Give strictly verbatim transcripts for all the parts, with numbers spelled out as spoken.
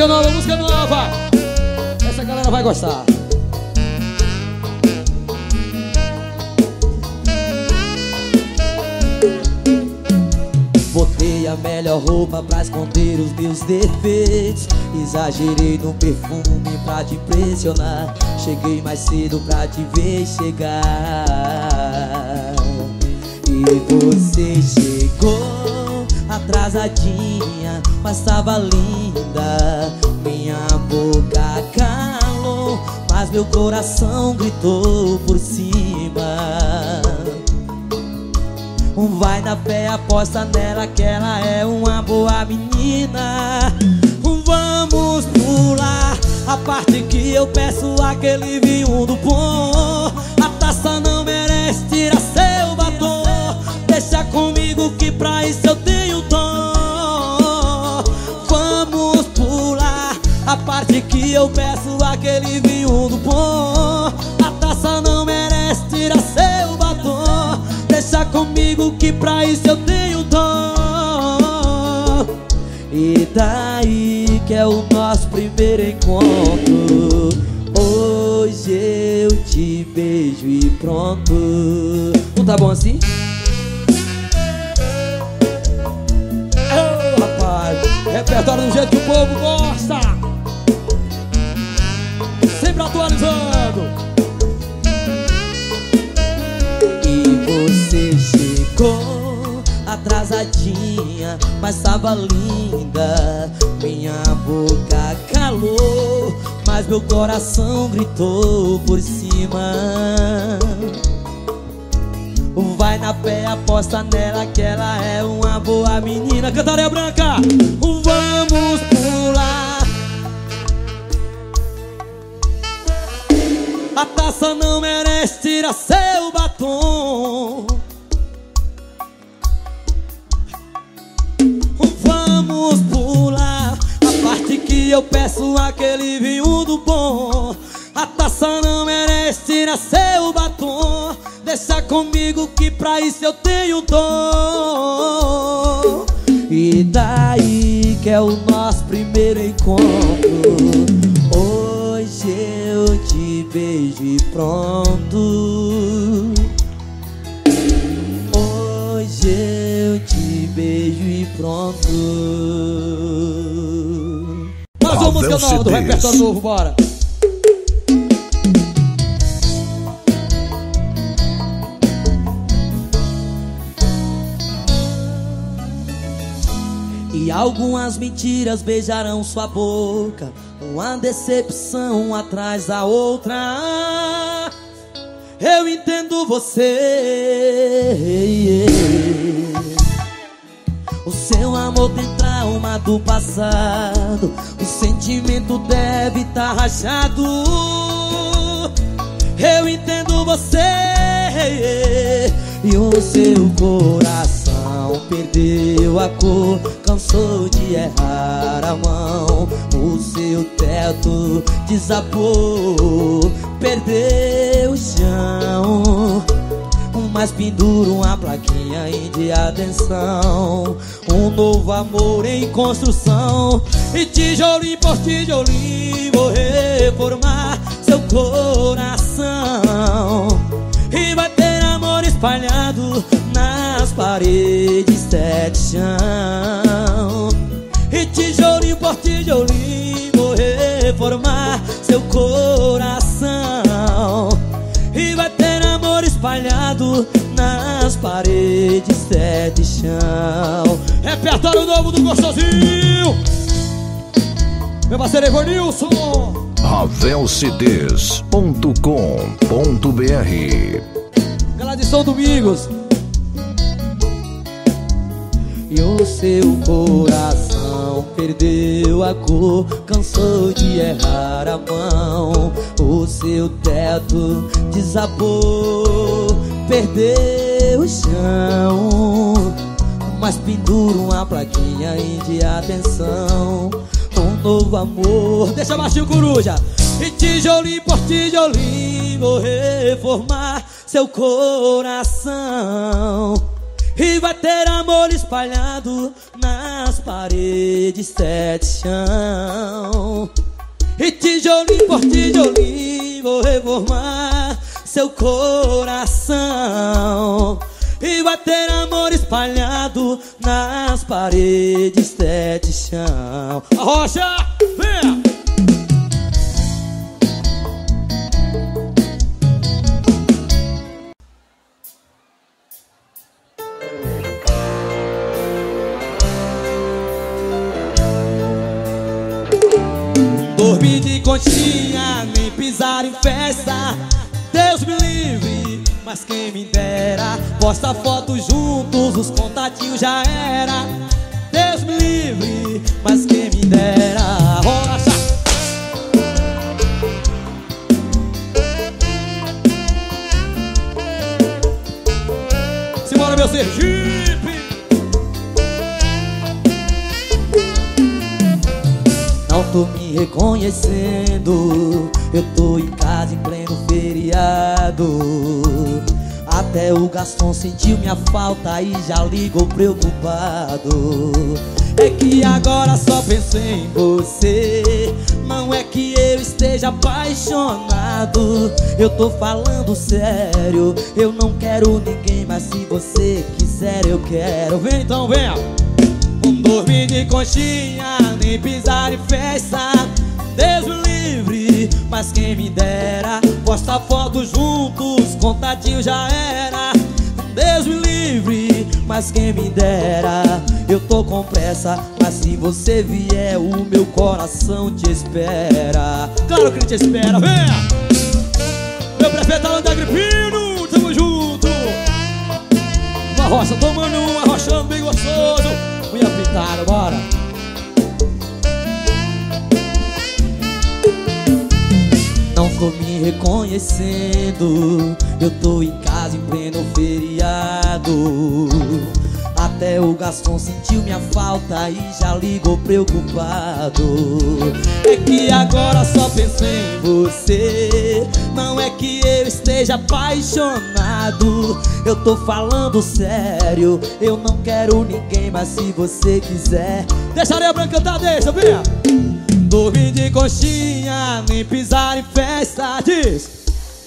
música nova, música nova. Essa galera vai gostar. Botei a melhor roupa pra esconder os meus defeitos. Exagerei no perfume pra te impressionar. Cheguei mais cedo pra te ver chegar. E você chegou atrasadinha, mas tava linda. Minha boca calou, mas meu coração gritou por cima. Vai na fé, aposta nela que ela é uma boa menina. Vamos pular a parte que eu peço aquele vinho do bom. A taça não merece, tira seu batom. Deixa comigo que pra isso eu tenho dom. Vamos pular a parte que eu peço aquele vinho do bom. A taça não merece, tira seu batom. Deixa comigo que pra isso eu tenho dom. E daí que é o nosso primeiro encontro. Hoje eu te beijo e pronto. Não tá bom assim? Oh, rapaz, repertório do jeito que o povo gosta. Sempre atualizando. Você chegou atrasadinha, mas tava linda. Minha boca calou, mas meu coração gritou por cima. Vai na fé, aposta nela que ela é uma boa menina. Cantareia Branca, vamos pular. A taça não merece, tira seu batom. Vamos pular a parte que eu peço aquele vinho do bom. A taça não merece, tira seu batom. Deixa comigo que pra isso eu tenho dom. E daí que é o nosso primeiro encontro. Hoje eu te beijo e pronto. Hoje eu te beijo e pronto. Mais uma música nova do repertório novo, bora. E algumas mentiras beijarão sua boca, uma decepção atrás da outra. Eu entendo você. O seu amor tem trauma do passado. O sentimento deve estar rachado. Eu entendo você. E o seu coração perdeu a cor, cansou de errar a mão. O seu teto desabou, perdeu o chão. Mas pendura uma plaquinha aí de atenção. Um novo amor em construção. E tijolinho por tijolinho vou reformar seu coração. E vai ter amor espalhado nas paredes deste chão. E tijolinho por tijolinho vou reformar seu coração. E vai ter amor espalhado nas paredes deste chão. Repertório novo do Gostosinho, meu parceiro Evanilson. Ravel C Ds ponto com ponto B R. Galera de São Domingos. E o seu coração perdeu a cor, cansou de errar a mão. O seu teto desabou, perdeu o chão. Mas pendura uma plaquinha aí de atenção. Um novo amor, deixa baixinho, coruja. E tijolinho por tijolinho vou reformar seu coração. E vai ter amor espalhado nas paredes, sete chão. E tijolinho por tijolinho vou reformar seu coração. E vai ter amor espalhado nas paredes, sete chão. A rocha, vem! Dormir de conchinha, nem pisar em festa, Deus me livre, mas quem me dera. Posta fotos juntos, os contatinhos já era. Deus me livre, mas quem me dera. Rocha! Simbora, meu Sergipe! Não tô me reconhecendo, eu tô em casa em pleno feriado. Até o Gaston sentiu minha falta e já ligou preocupado. É que agora só penso em você, não é que eu esteja apaixonado. Eu tô falando sério, eu não quero ninguém, mas se você quiser eu quero. Vem então, venha! Dormir de conchinha, nem pisar em festa, Deus me livre, mas quem me dera. Posta fotos juntos, contatinho já era. Deus me livre, mas quem me dera. Eu tô com pressa, mas se você vier o meu coração te espera. Claro que ele te espera, venha! Meu prefeito Alan de Agripino, tamo junto. Uma roça tomando uma, rochando bem gostoso. Unha pintada, bora! Não tô me reconhecendo, eu tô em casa em pleno feriado. Até o Gaston sentiu minha falta e já ligou preocupado. É que agora só penso em você, não é que eu esteja apaixonado. Eu tô falando sério, eu não quero ninguém, mas se você quiser, deixa a areia branca cantar, deixa, venha! Dormir de conchinha, nem pisar em festa, diz.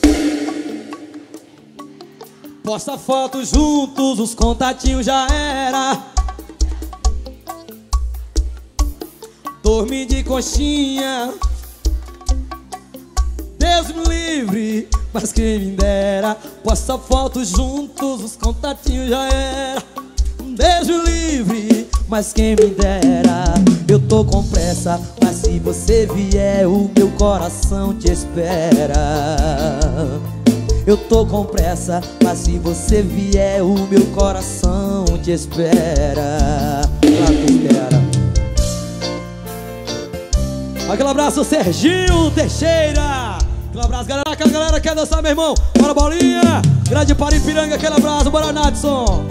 Posta fotos juntos, os contatinhos já era. Dormir de conchinha, Deus me livre, mas quem me dera. Posta fotos juntos, os contatinhos já era. Deus me livre, mas quem me dera. Eu tô com pressa, mas se você vier o meu coração te espera. Eu tô com pressa, mas se você vier o meu coração te espera. Lá te espera. Aquele abraço, Serginho Teixeira. Aquele abraço, galera. Aquela galera quer dançar, meu irmão. Bora, bolinha. Grande Paripiranga, aquele abraço. Bora, Nadson.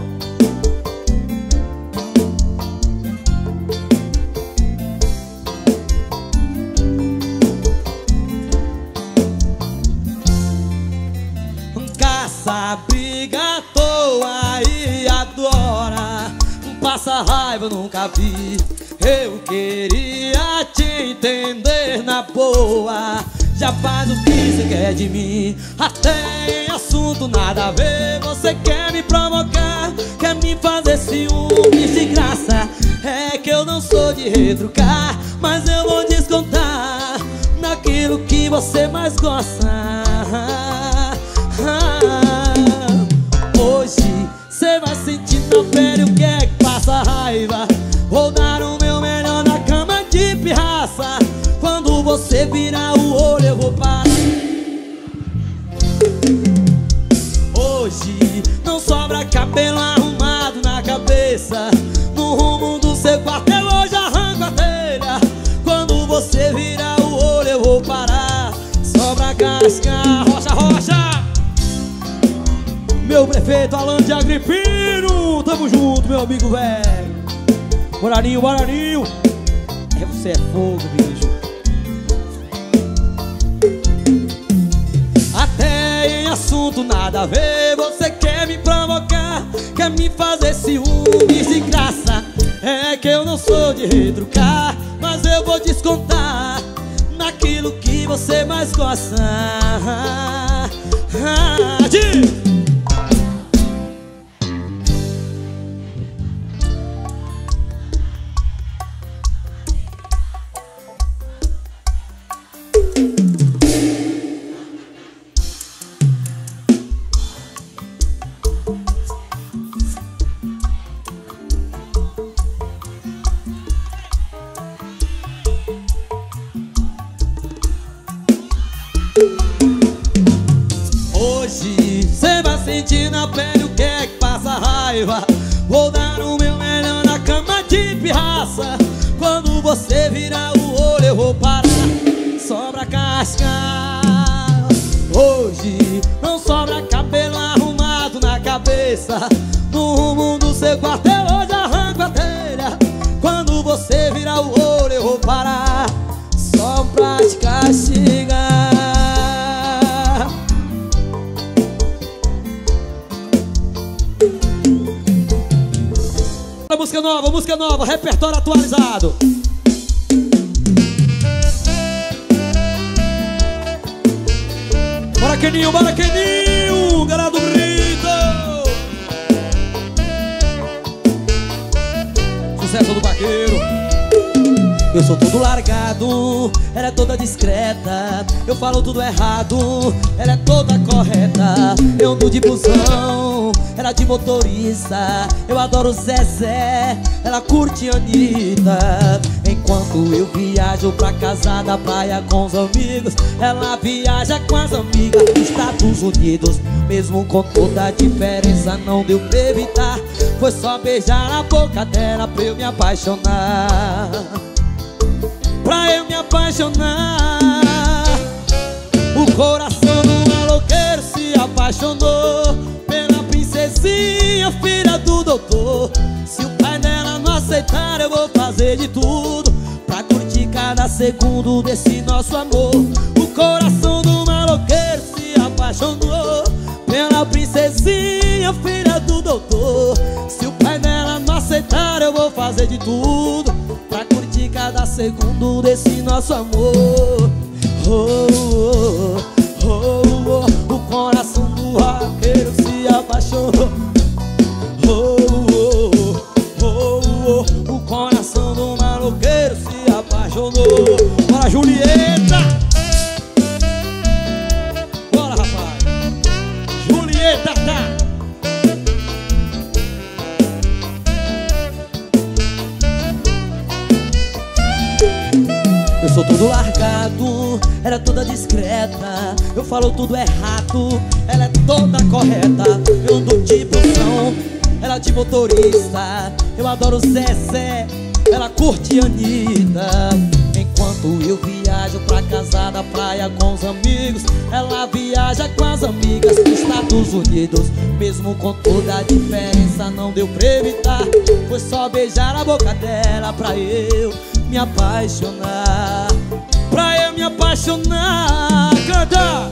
Caça, briga à toa e adora. Passa raiva, eu nunca vi. Eu queria te entender na boa. Já faz o que você quer de mim. Até em assunto nada a ver. Você quer me provocar, quer me fazer ciúmes de graça. É que eu não sou de retrucar, mas eu vou descontar naquilo que você mais gosta. Hoje cê vai sentir na pele o que é que passa raiva. Vou dar o meu melhor na cama de pirraça. Quando você virar o olho eu vou parar. Hoje não sobra cabelo arrumado na cabeça. No rumo do seu quarto eu hoje arranco a telha. Quando você virar o olho eu vou parar. Sobra casca, rocha, rocha. Meu prefeito Alan de Agripino, tamo junto, meu amigo velho. Boraninho, Boraninho. É, você é fogo, bicho. Até em assunto nada a ver. Você quer me provocar, quer me fazer ciúmes de graça. É que eu não sou de retrucar, mas eu vou descontar naquilo que você mais gosta. Ah, ah, de... Hoje cê vai sentir na pele o que é que passa raiva. Vou dar o meu melhor na cama de pirraça. Quando você virar o olho eu vou parar. Sobra casca. Hoje não sobra cabelo arrumado na cabeça. No rumo do seu quarto eu hoje arranco a telha. Quando você virar o olho eu vou parar. Só pra te castigar. Música nova, música nova, repertório atualizado. Bora Keninho, bora Keninho, galera do Brito. Sucesso do Vaqueiro. Eu sou todo largado, ela é toda discreta. Eu falo tudo errado, ela é toda correta. Eu ando de busão, ela de motorista. Eu adoro Zezé, ela curte Anitta. Enquanto eu viajo pra casa da praia com os amigos, ela viaja com as amigas dos Estados Unidos. Mesmo com toda a diferença não deu pra evitar. Foi só beijar a boca dela pra eu me apaixonar. Pra eu me apaixonar. O coração do maloqueiro se apaixonou pela princesinha, filha do doutor. Se o pai dela não aceitar, eu vou fazer de tudo pra curtir cada segundo desse nosso amor. O coração do maloqueiro se apaixonou pela princesinha, filha do doutor. Se o pai dela não aceitar, eu vou fazer de tudo pra curtir cada segundo desse nosso amor. Oh, oh, oh, oh, oh. O coração do vaqueiro se apaixonou. Oh, oh, oh, oh, oh. O coração do maloqueiro se apaixonou. Bora, Julieta! Bora, rapaz! Julieta, tá! Eu sou todo largado, ela é toda discreta. Eu falo tudo errado, ela é toda correta. Eu ando de busão, ela de motorista. Eu adoro Zezé, ela curte Anitta. Enquanto eu viajo pra casa da praia com os amigos, ela viaja com as amigas dos Estados Unidos. Mesmo com toda a diferença não deu pra evitar. Foi só beijar a boca dela pra eu me apaixonar. Pra eu me apaixonar. Canta!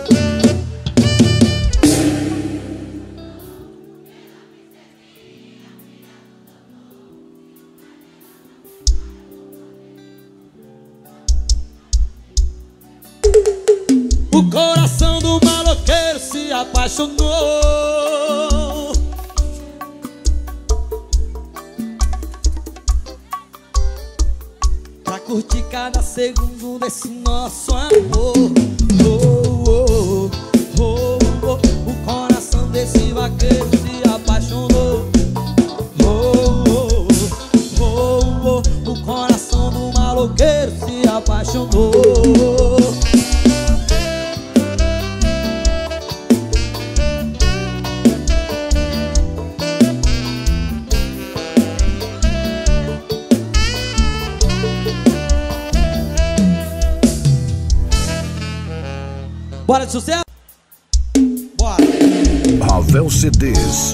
O coração do maloqueiro se apaixonou pra curtir cada segundo desse nosso amor. Oh, oh, oh, oh, oh. O coração desse vaqueiro se apaixonou. Oh, oh, oh, oh. O coração do maloqueiro se apaixonou. Bora de sucesso? Bora! Ravel C Ds.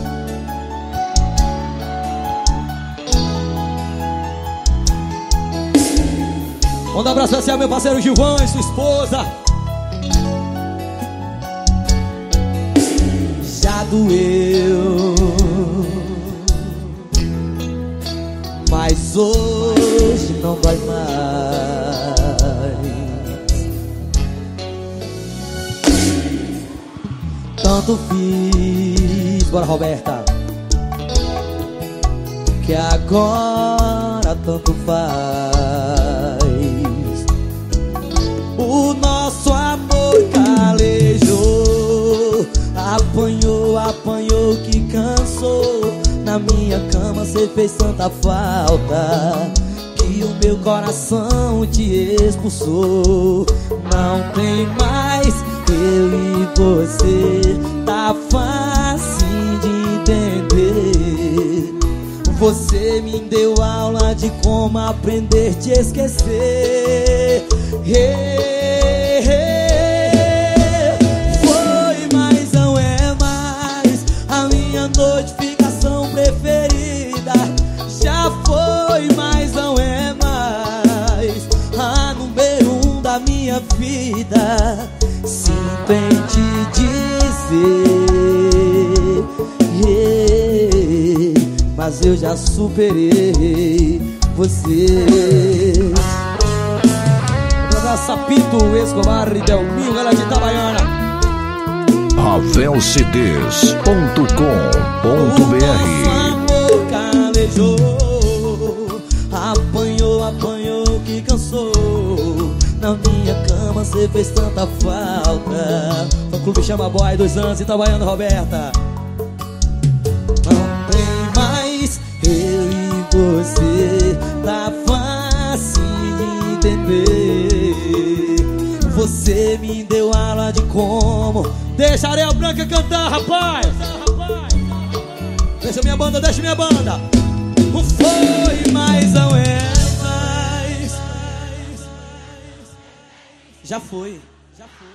Manda um abraço especial ao meu parceiro Gilvão e sua esposa. Já doeu, mas mas hoje não dói mais. Tanto fiz, bora Roberta, que agora tanto faz. O nosso amor calejou, apanhou, apanhou que cansou. Na minha cama cê fez tanta falta que o meu coração te expulsou. Não tem mais eu e você, tá fácil de entender. Você me deu aula de como aprender a te esquecer. Hey, hey. Foi, mas não é mais a minha notificação preferida. Já foi, mas não é mais a número um da minha vida. Sinto em te dizer, yeah, mas eu já superei você. Sapito, Escobar e Delminho, galera de Itabaiana. Ravel C Ds ponto com ponto B R. O nosso amor calejou, apanhou, apanhou que cansou. Na minha cama cê fez tanta falta. O clube chama boy, dois anos, Itabaiana, Roberta. Não tem mais eu e você, tá fácil de entender. Você me deu aula de como. Deixa a Areia Branca cantar, rapaz. Deixa minha banda, deixa minha banda. Foi, mas não é mais. Já foi, já foi.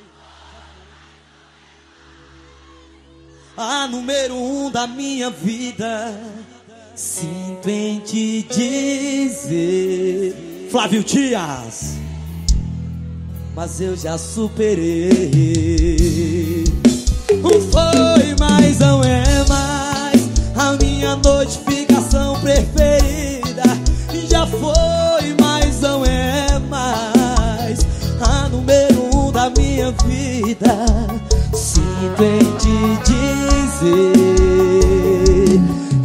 A número um da minha vida. Sinto em te dizer, Flávio Dias, mas eu já superei. Foi, mas não é mais a minha notificação preferida. Já foi, mas não é mais a número um da minha vida. Sinto em te dizer,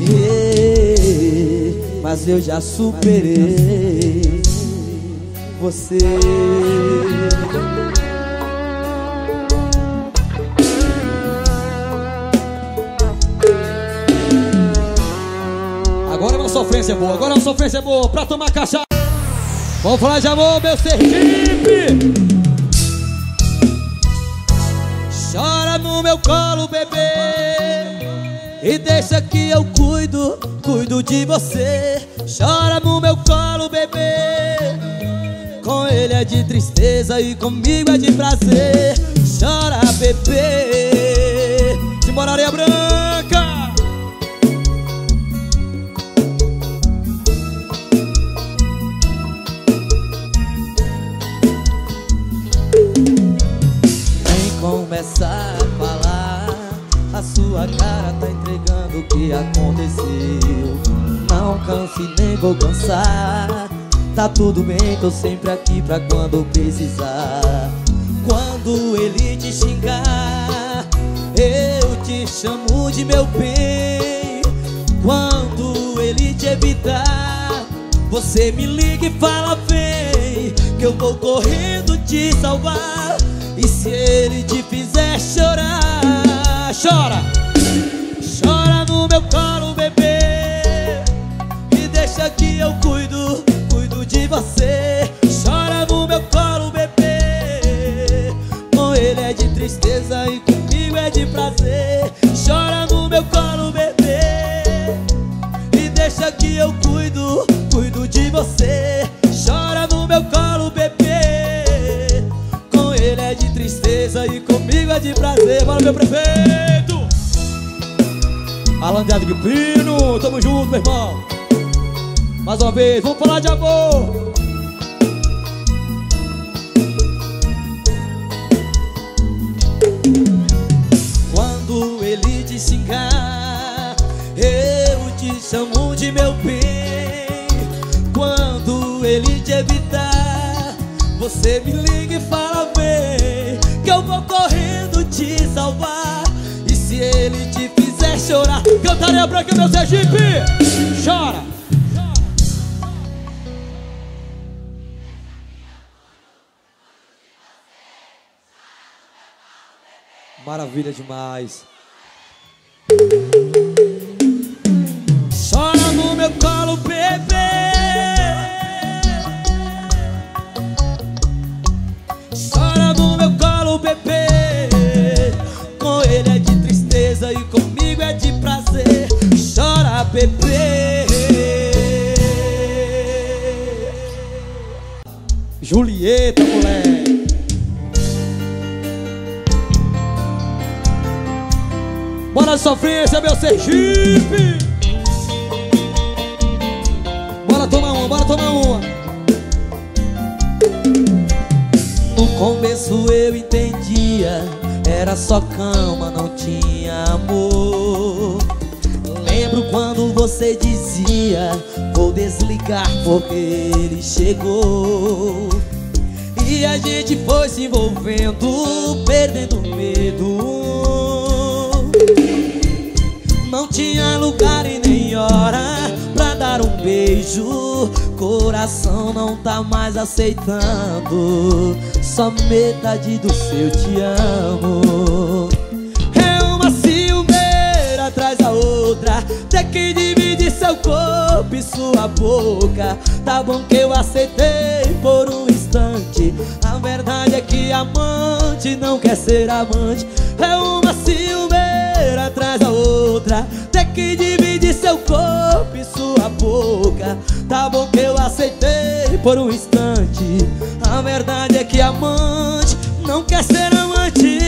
yeah, mas eu já superei você. Agora é uma sofrência boa, agora é uma sofrência boa pra tomar cachaça. Vamos falar de amor, meu Sergipe. Chora no meu colo, bebê, e deixa que eu cuido, cuido de você. Chora no meu colo, bebê, com ele é de tristeza e comigo é de prazer. Chora, bebê, simbora Areia Branca. Nem começar a falar, a sua cara tá entregando o que aconteceu. Não canso e nem vou cansar. Tá tudo bem, tô sempre aqui pra quando precisar. Quando ele te xingar, eu te chamo de meu bem. Quando ele te evitar, você me liga e fala vem, que eu vou correndo te salvar. E se ele te fizer chorar, chora, chora no meu colo, bebê, e deixa que eu cuido, cuido de você. Chora no meu colo, bebê, com ele é de tristeza e comigo é de prazer. Chora no meu colo, bebê, e deixa que eu cuido, cuido de você. Chora no meu colo, bebê, com ele é de tristeza e comigo é de prazer. Bora, meu prefeito Alan de Adguipino, tamo junto, meu irmão. Mais uma vez, vamos falar de amor. Quando ele te xingar, eu te chamo de meu bem. ele te evitar, você me liga e fala bem, que eu vou correndo te salvar. E se ele te fizer chorar, Cantaria Branca, meu Sergipe, chora. Maravilha demais. Chora no meu colo, bebê. Chora no meu colo, bebê. Com ele é de tristeza e comigo é de prazer. Chora, bebê. Julieta, moleque. Bora sofrência, meu Sergipe. Bora tomar uma, bora tomar uma. No começo eu entendia, era só cama, não tinha amor. Lembro quando você dizia, vou desligar porque ele chegou. E a gente foi se envolvendo, perdendo medo. Não tinha lugar e nem hora pra dar um beijo. Coração não tá mais aceitando, só metade do seu te amo. É uma ciumeira atrás da outra, ter que dividir seu corpo e sua boca. Tá bom que eu aceitei por um instante, a verdade é que amante não quer ser amante. É uma ciumeira atrás da outra, ter que dividir seu corpo e sua boca. Tá bom que eu aceitei por um instante, a verdade é que amante não quer ser amante.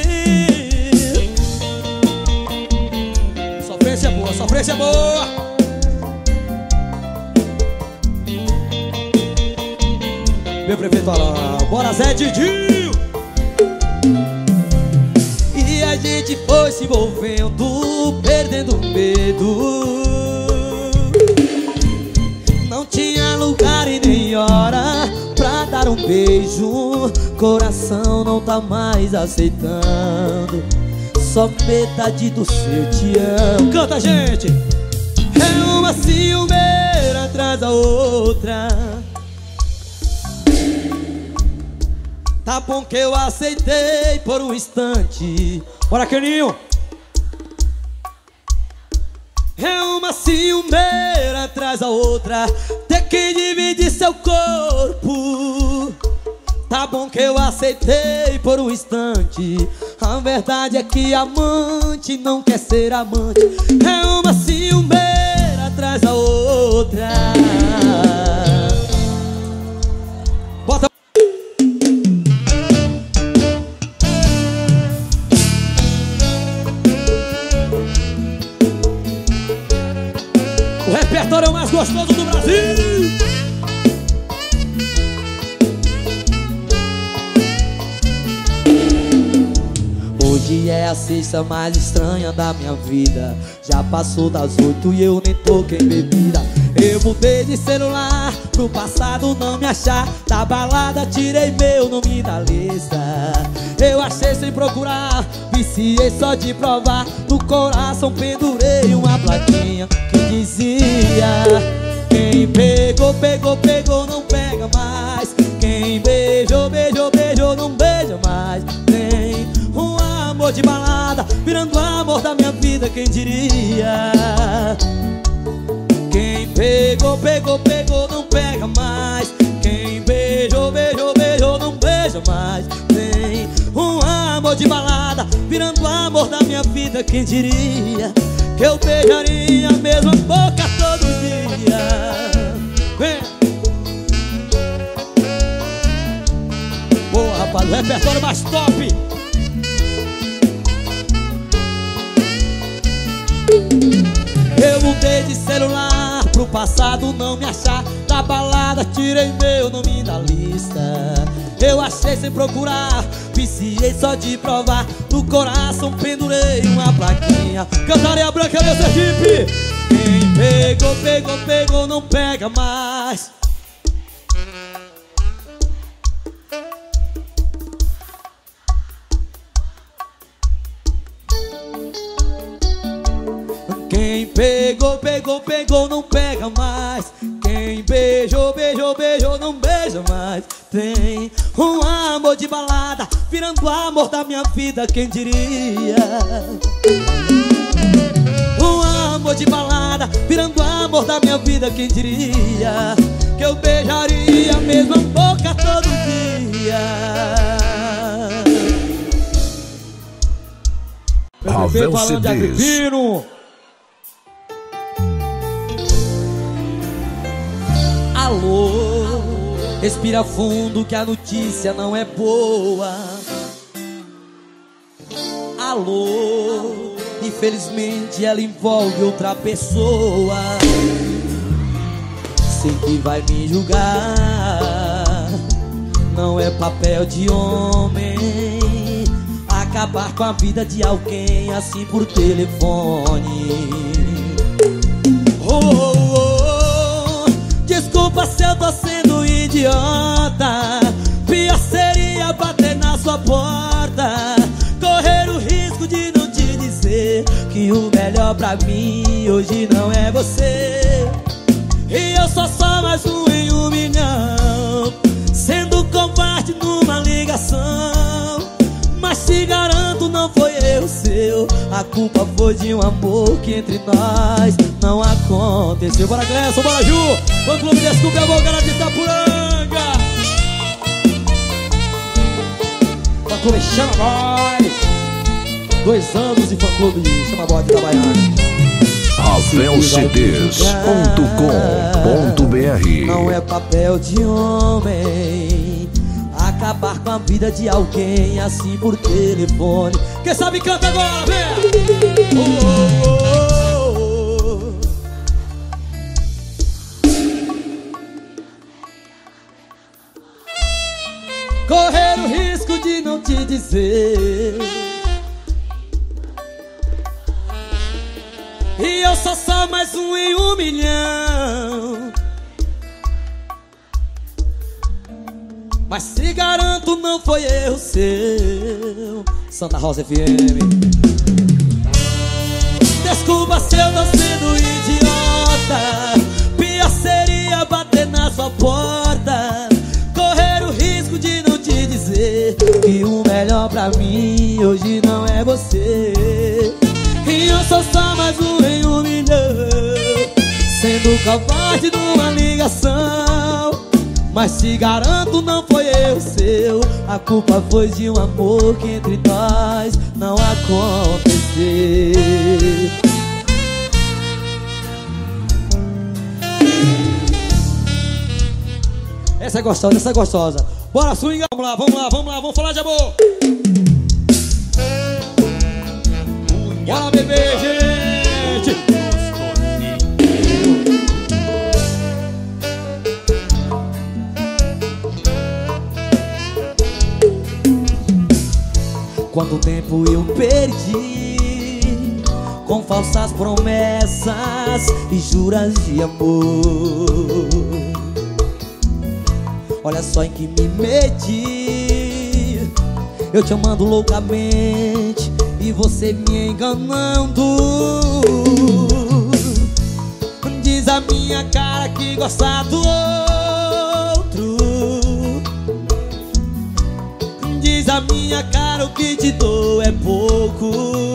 Sofrência boa, sofrência boa. Meu prefeito Alain, bora Zé Didinho. E a gente foi se envolvendo, perdendo medo. Não tinha lugar e nem hora pra dar um beijo. Coração não tá mais aceitando, só metade do seu te amo. Canta, gente! É uma ciumeira atrás da outra. Tá bom que eu aceitei por um instante. Bora, Caninho! É uma ciumeira atrás da outra, ter que dividir seu corpo. Tá bom que eu aceitei por um instante, a verdade é que amante não quer ser amante. É uma ciumeira atrás da outra. Bota. O repertório é o mais gostoso do Brasil. Hoje é a sexta mais estranha da minha vida. Já passou das oito e eu nem toquei bebida. Eu mudei de celular pro passado não me achar. Da balada tirei meu nome da lista. Eu achei sem procurar, viciei só de provar. No coração pendurei uma plaquinha que dizia: quem pegou, pegou, pegou, não pega mais. Quem beijou, beijou, beijou, não beija mais. Tem um amor de balada virando o amor da minha vida, quem diria? Quem pegou, pegou, pegou, não pega mais. Quem beijou, beijou, beijou, não beija mais. Tem um amor de balada virando o amor da minha vida, quem diria? Que eu beijaria a mesma boca todo dia. Vem! Boa, rapaz, o repertório mais top. Eu mudei de celular pro passado não me achar. Da balada tirei meu nome da lista. Eu achei sem procurar, viciei só de provar. No coração pendurei uma plaquinha. Cantaria Branca, meu Sergipe. Quem pegou, pegou, pegou, não pega mais. Quem pegou, pegou, pegou, não pega mais. Quem beijou, beijou, beijou, não beija mais. Tem um amor de balada virando o amor da minha vida, quem diria? Um amor de balada virando o amor da minha vida, quem diria? Que eu beijaria a mesma boca todo dia. Ravel C Ds. Alô, respira fundo que a notícia não é boa. Alô, infelizmente ela envolve outra pessoa. Sei que vai me julgar, não é papel de homem acabar com a vida de alguém assim por telefone. Oh, oh, oh, desculpa se eu tô sendo idiota. Pior seria bater na sua porta, correr o risco de não te dizer que o melhor pra mim hoje não é você. E eu sou só mais um em um milhão, sendo covarde numa ligação. Mas te garanto, não foi erro seu, a culpa foi de um amor que entre nós não aconteceu. Bora Gleison, bora Ju, Fã Clube Desculpe a Boca de Itapuranga. Fã Clube Chama Boy, dois anos de Fã Clube Chama Boy de Itabaiana. Ravel C Ds ponto com ponto B R. Não é papel de homem acabar com a vida de alguém assim por telefone. Quem sabe canta agora, vem! Oh, oh, oh, oh. Correr o risco de não te dizer, e eu sou só mais um em um milhão. Mas te garanto, não foi erro seu. Santa Rosa F M. Desculpa se eu tô sendo idiota. Pior seria bater na sua porta, correr o risco de não te dizer que o melhor pra mim hoje não é você. E eu sou só mais um em um milhão, sendo covarde numa ligação. Mas te garanto, não foi eu seu, a culpa foi de um amor que entre nós não aconteceu. Essa é gostosa, essa é gostosa. Bora swing, vamos lá, vamos lá, vamos lá, vamos falar de amor. Bora beber, gente. Quanto tempo eu perdi com falsas promessas e juras de amor. Olha só em que me meti, eu te amando loucamente e você me enganando. Diz a minha cara que gosta do outro, diz a minha cara o que te dou é pouco.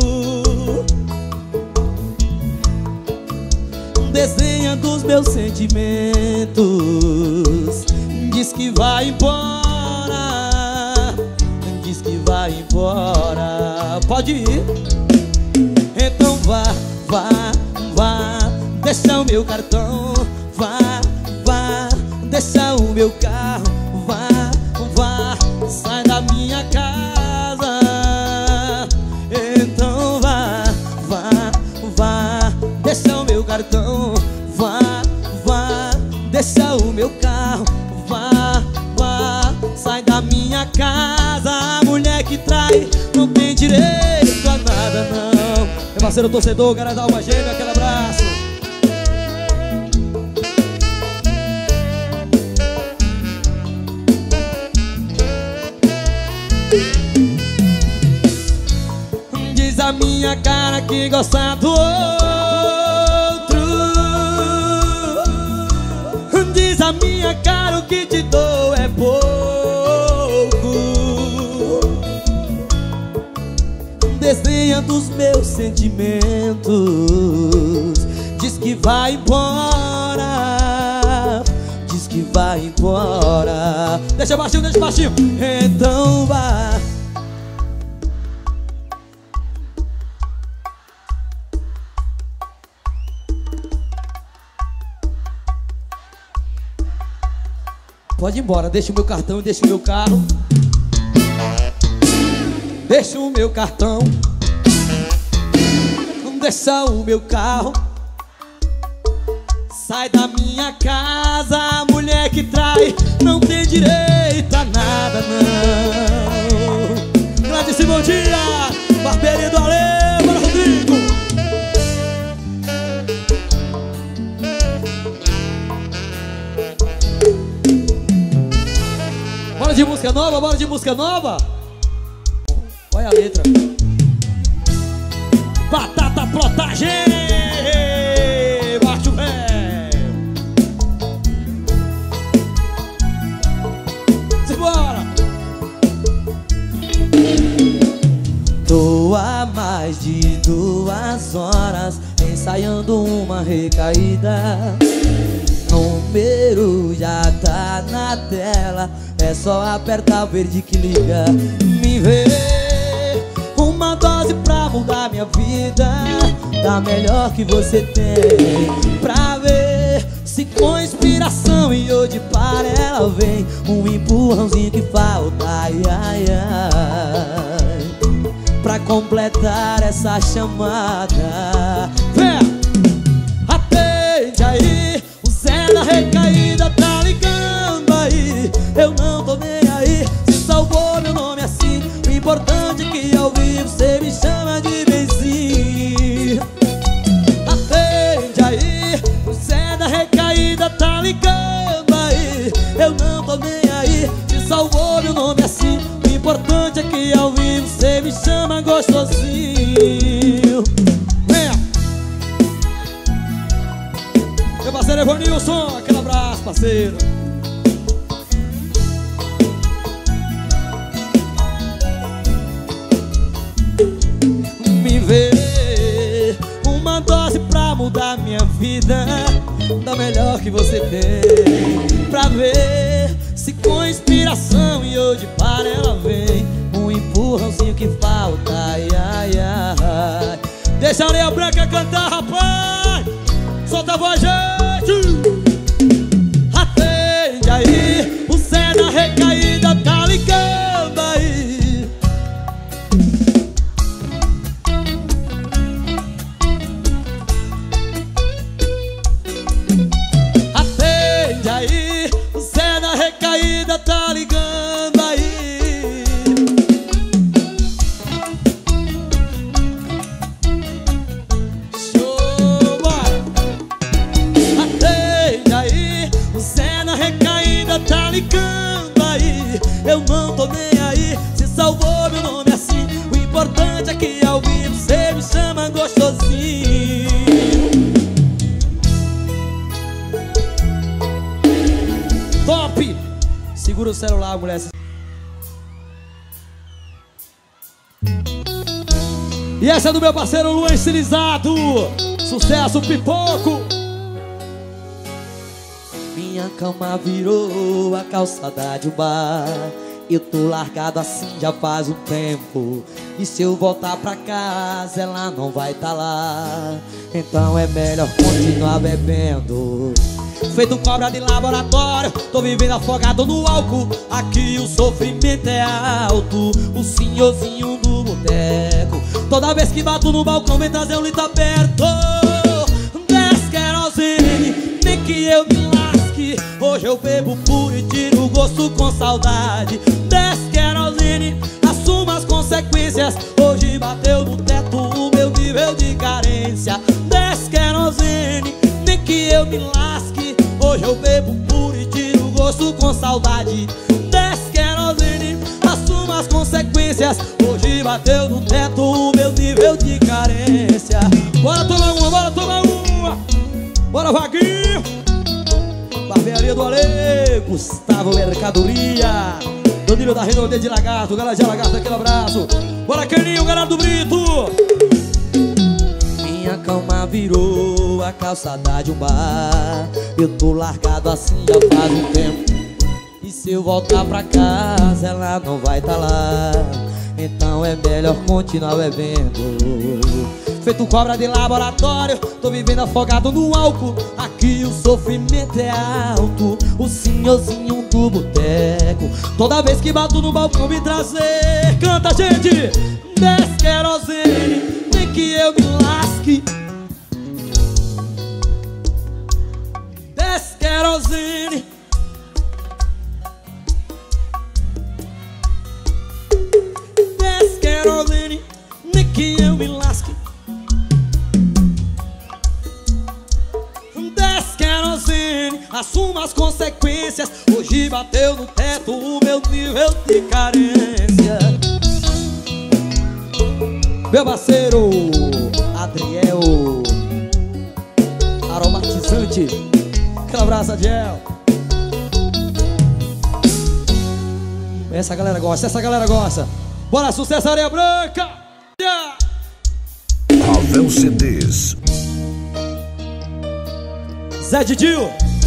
Desenha dos meus sentimentos, diz que vai embora, diz que vai embora. Pode ir? Então vá, vá, vá, deixa o meu cartão. Vá, vá, deixa o meu carro. Vá, vá, sai da minha casa. Então vá, vá, vá, deixa o meu cartão. Vá, vá, deixa o meu carro. Vá, vá, sai da minha casa. A mulher que trai não tem direito a nada, não. Meu parceiro torcedor, cara da alma gêmea, aquele abraço. Diz a minha cara que gosta do outro, dos meus sentimentos. Diz que vai embora, diz que vai embora. Deixa baixinho, deixa baixinho. Então vá. Pode ir embora, deixa o meu cartão e deixa o meu carro. Deixa o meu cartão, não deixa o meu carro. Sai da minha casa, a mulher que trai não tem direito a nada, não. Grande bom dia, barbearia do Ale, para Rodrigo. Bora de música nova, bora de música nova. Olha a letra. Batata protagem, bate o ré. Simbora. Tô há mais de duas horas ensaiando uma recaída. Número já tá na tela, é só apertar o verde que liga. Me vê uma dose pra mudar minha vida, tá melhor que você tem. Pra ver se com inspiração e hoje para ela vem um empurrãozinho que falta, ai, ai, ai, pra completar essa chamada. Vem! Atende aí, o Zé da recaída tá ligando aí. Eu não tô nem aí, se salvou meu nome assim. O importante é que ao vivo cê me chama de benzinho. Atende aí, o Zé da recaída tá ligando aí. Eu não tô nem aí, se salvou meu nome assim. O importante é que ao vivo cê me chama gostosinho. Venha! Meu parceiro Evanilson, aquele abraço, parceiro. Me vê uma dose pra mudar minha vida, da melhor que você tem. Pra ver se com inspiração e hoje para ela vem um empurrãozinho que falta, ai, ai, ai. Deixa a areia branca cantar, rapaz. Solta a voz, gente. Atende aí, o Zé da recaída tá ligando aí. Atende aí, o Zé da recaída tá ligando aí. Show, bora. Atende aí, o Zé da recaída tá ligando aí. Eu não tô nem aí, se salvou meu nome assim. O importante é que ao vivo cê me chama gostosinho. Top! Segura o celular, mulher. E essa é do meu parceiro Luan Estilizado. Sucesso, pipoco. Minha cama virou a calçada de um bar. Eu tô largado assim já faz um tempo. E se eu voltar pra casa ela não vai tá lá. Então é melhor continuar bebendo. Feito cobra de laboratório, tô vivendo afogado no álcool. Aqui o sofrimento é alto. O senhorzinho do boteco, toda vez que bato no balcão vem trazer um litro aberto. Desce querosene, nem que eu me lasque. Hoje eu bebo puro e tiro o gosto com saudade. Desce querosene, assuma as consequências. Hoje bateu no teto o meu nível de carência. Desce querosene, nem que eu me lasque. Hoje eu bebo puro e tiro o gosto com saudade. Desce querosene, assuma as consequências. Hoje bateu no teto o meu nível de carência. Bora tomar uma, bora tomar uma. Bora, Vaguinho. Barbearia do Ale, Gustavo Mercadoria, Danilo da Renault de Lagarto, galera de Lagarto, aquele abraço. Bora, Carlinho, galera do Brito. Minha cama virou a calçada de um bar. Eu tô largado assim já faz um tempo. E se eu voltar pra casa, ela não vai tá lá. Então é melhor continuar bebendo. Feito cobra de laboratório, tô vivendo afogado no álcool. Aqui o sofrimento é alto. O senhorzinho do boteco, toda vez que bato no balcão me trazer. Canta, gente! Desce querosene, nem que eu me lasque. Desce querosene. Desce querosene, nem que eu me lasque. Desce querosene, assuma as consequências. Hoje bateu no teto o meu nível de carência. Meu parceiro Adriel, aromatizante. Aquela abraço, Adriel. Essa galera gosta, essa galera gosta. Bora, sucesso, Areia Branca. Yeah. Ravel C Ds. Zé Didil,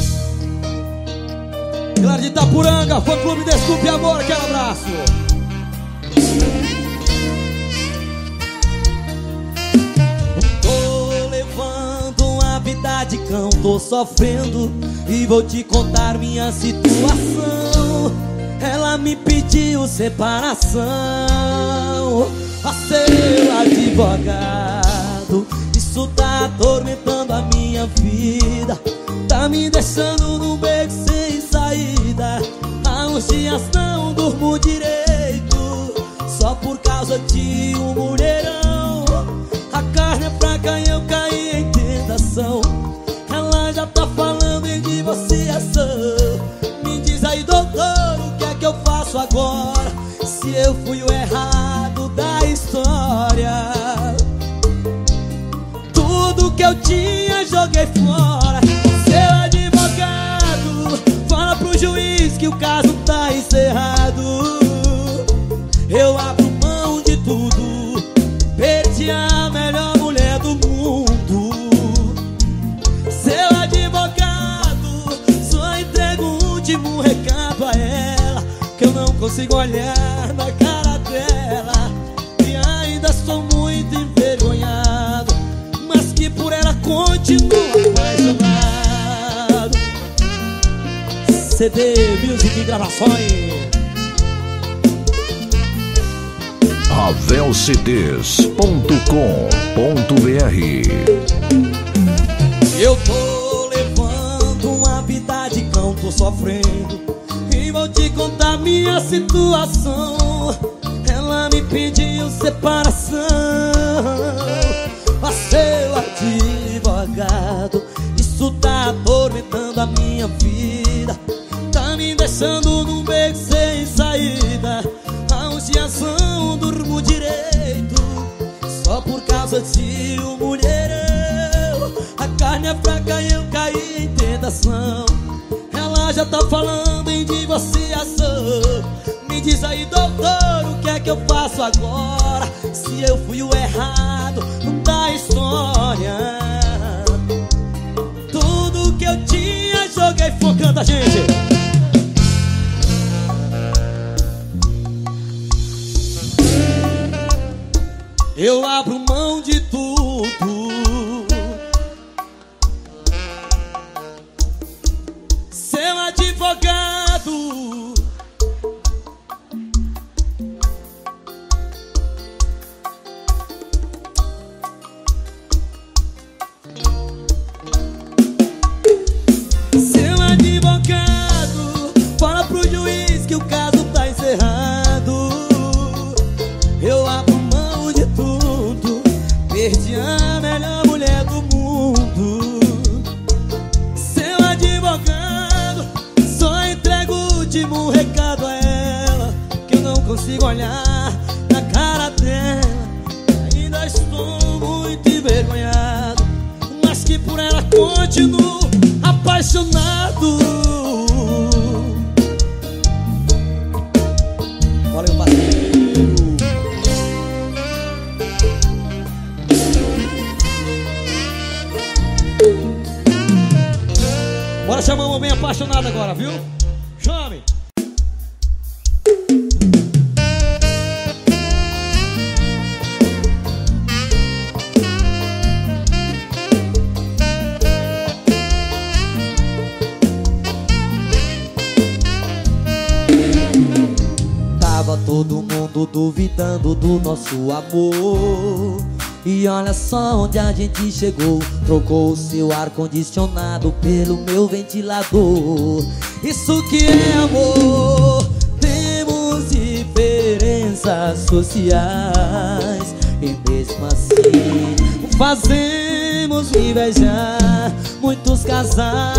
galera de Itapuranga, fã clube Desculpe Amor, aquele abraço. Tô levando uma vida de cão, tô sofrendo e vou te contar minha situação. Ela me pediu separação. A seu advogado, isso tá atormentando a minha vida. Tá me deixando no beco sem saída. Há uns dias não durmo direito, só por causa de um mulherão. A carne é fraca e eu caí em tentação. Ela já tá falando em divorciação. Me diz aí, doutor, o que é que eu faço agora? Se eu fui o errado da história, tudo que eu tinha joguei fora. Seu advogado, fala pro juiz que o caso tá encerrado. Eu abro mão de tudo, perdi a melhor mulher do mundo. Seu advogado, só entrego o último recado a ela, que eu não consigo olhar na cara dela. E ainda sou muito envergonhado, mas que por ela continuo apaixonado. C D Music e Gravações. ravel c ds ponto com ponto b r. Eu tô levando uma vida de cão, tô sofrendo e vou te contar minha situação. Ela me pediu separação. A seu advogado, isso tá atormentando a minha vida. Tá me deixando num beco sem saída. Há uns dias não durmo direito, só por causa de um mulherão. A carne é fraca e eu caí em tentação. Ela já tá falando em divorciação. Me diz aí, doutor, o que é que eu faço agora? Se eu fui o errado da história, tudo que eu tinha joguei focando a gente. Eu abro mão de tudo. Seu advogado, seu advogado, fala pro juiz que o caso tá encerrado. Eu abro mão de tudo, perdi a melhor mulher do mundo. Seu advogado, só entrego o último recado a ela, que eu não consigo olhar na cara dela. Ainda estou muito envergonhado, mas que por ela continuo apaixonado. Bora chamar uma bem apaixonada agora, viu? Chame! Tava todo mundo duvidando do nosso amor, e olha só onde a gente chegou. Trocou o seu ar-condicionado pelo meu ventilador. Isso que é amor. Temos diferenças sociais e mesmo assim fazemos invejar muitos casais.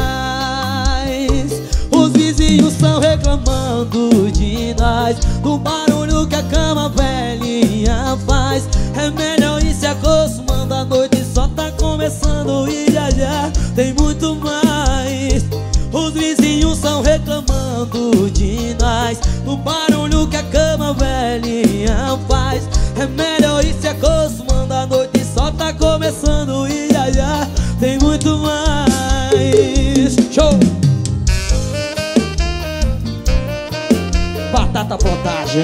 Os vizinhos estão reclamando de nós, do barulho que a cama velhinha faz. É melhor ir se acostumando, a noite só tá começando e já já tem muito mais. Os vizinhos estão reclamando de nós, do barulho que a cama velhinha faz. É melhor ir se acostumando, a noite só tá começando e já já tem muito mais. Show! Batata Protagem.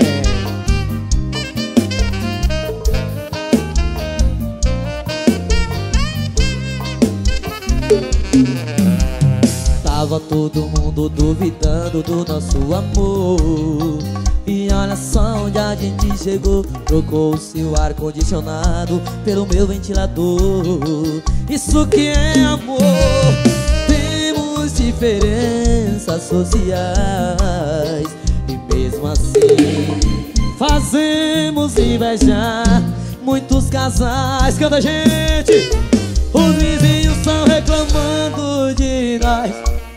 Tava todo mundo duvidando do nosso amor, e olha só onde a gente chegou. Trocou o seu ar-condicionado pelo meu ventilador. Isso que é amor. Temos diferenças sociais e mesmo assim fazemos invejar muitos casais. Canta, gente! Os vizinhos estão reclamando de nós.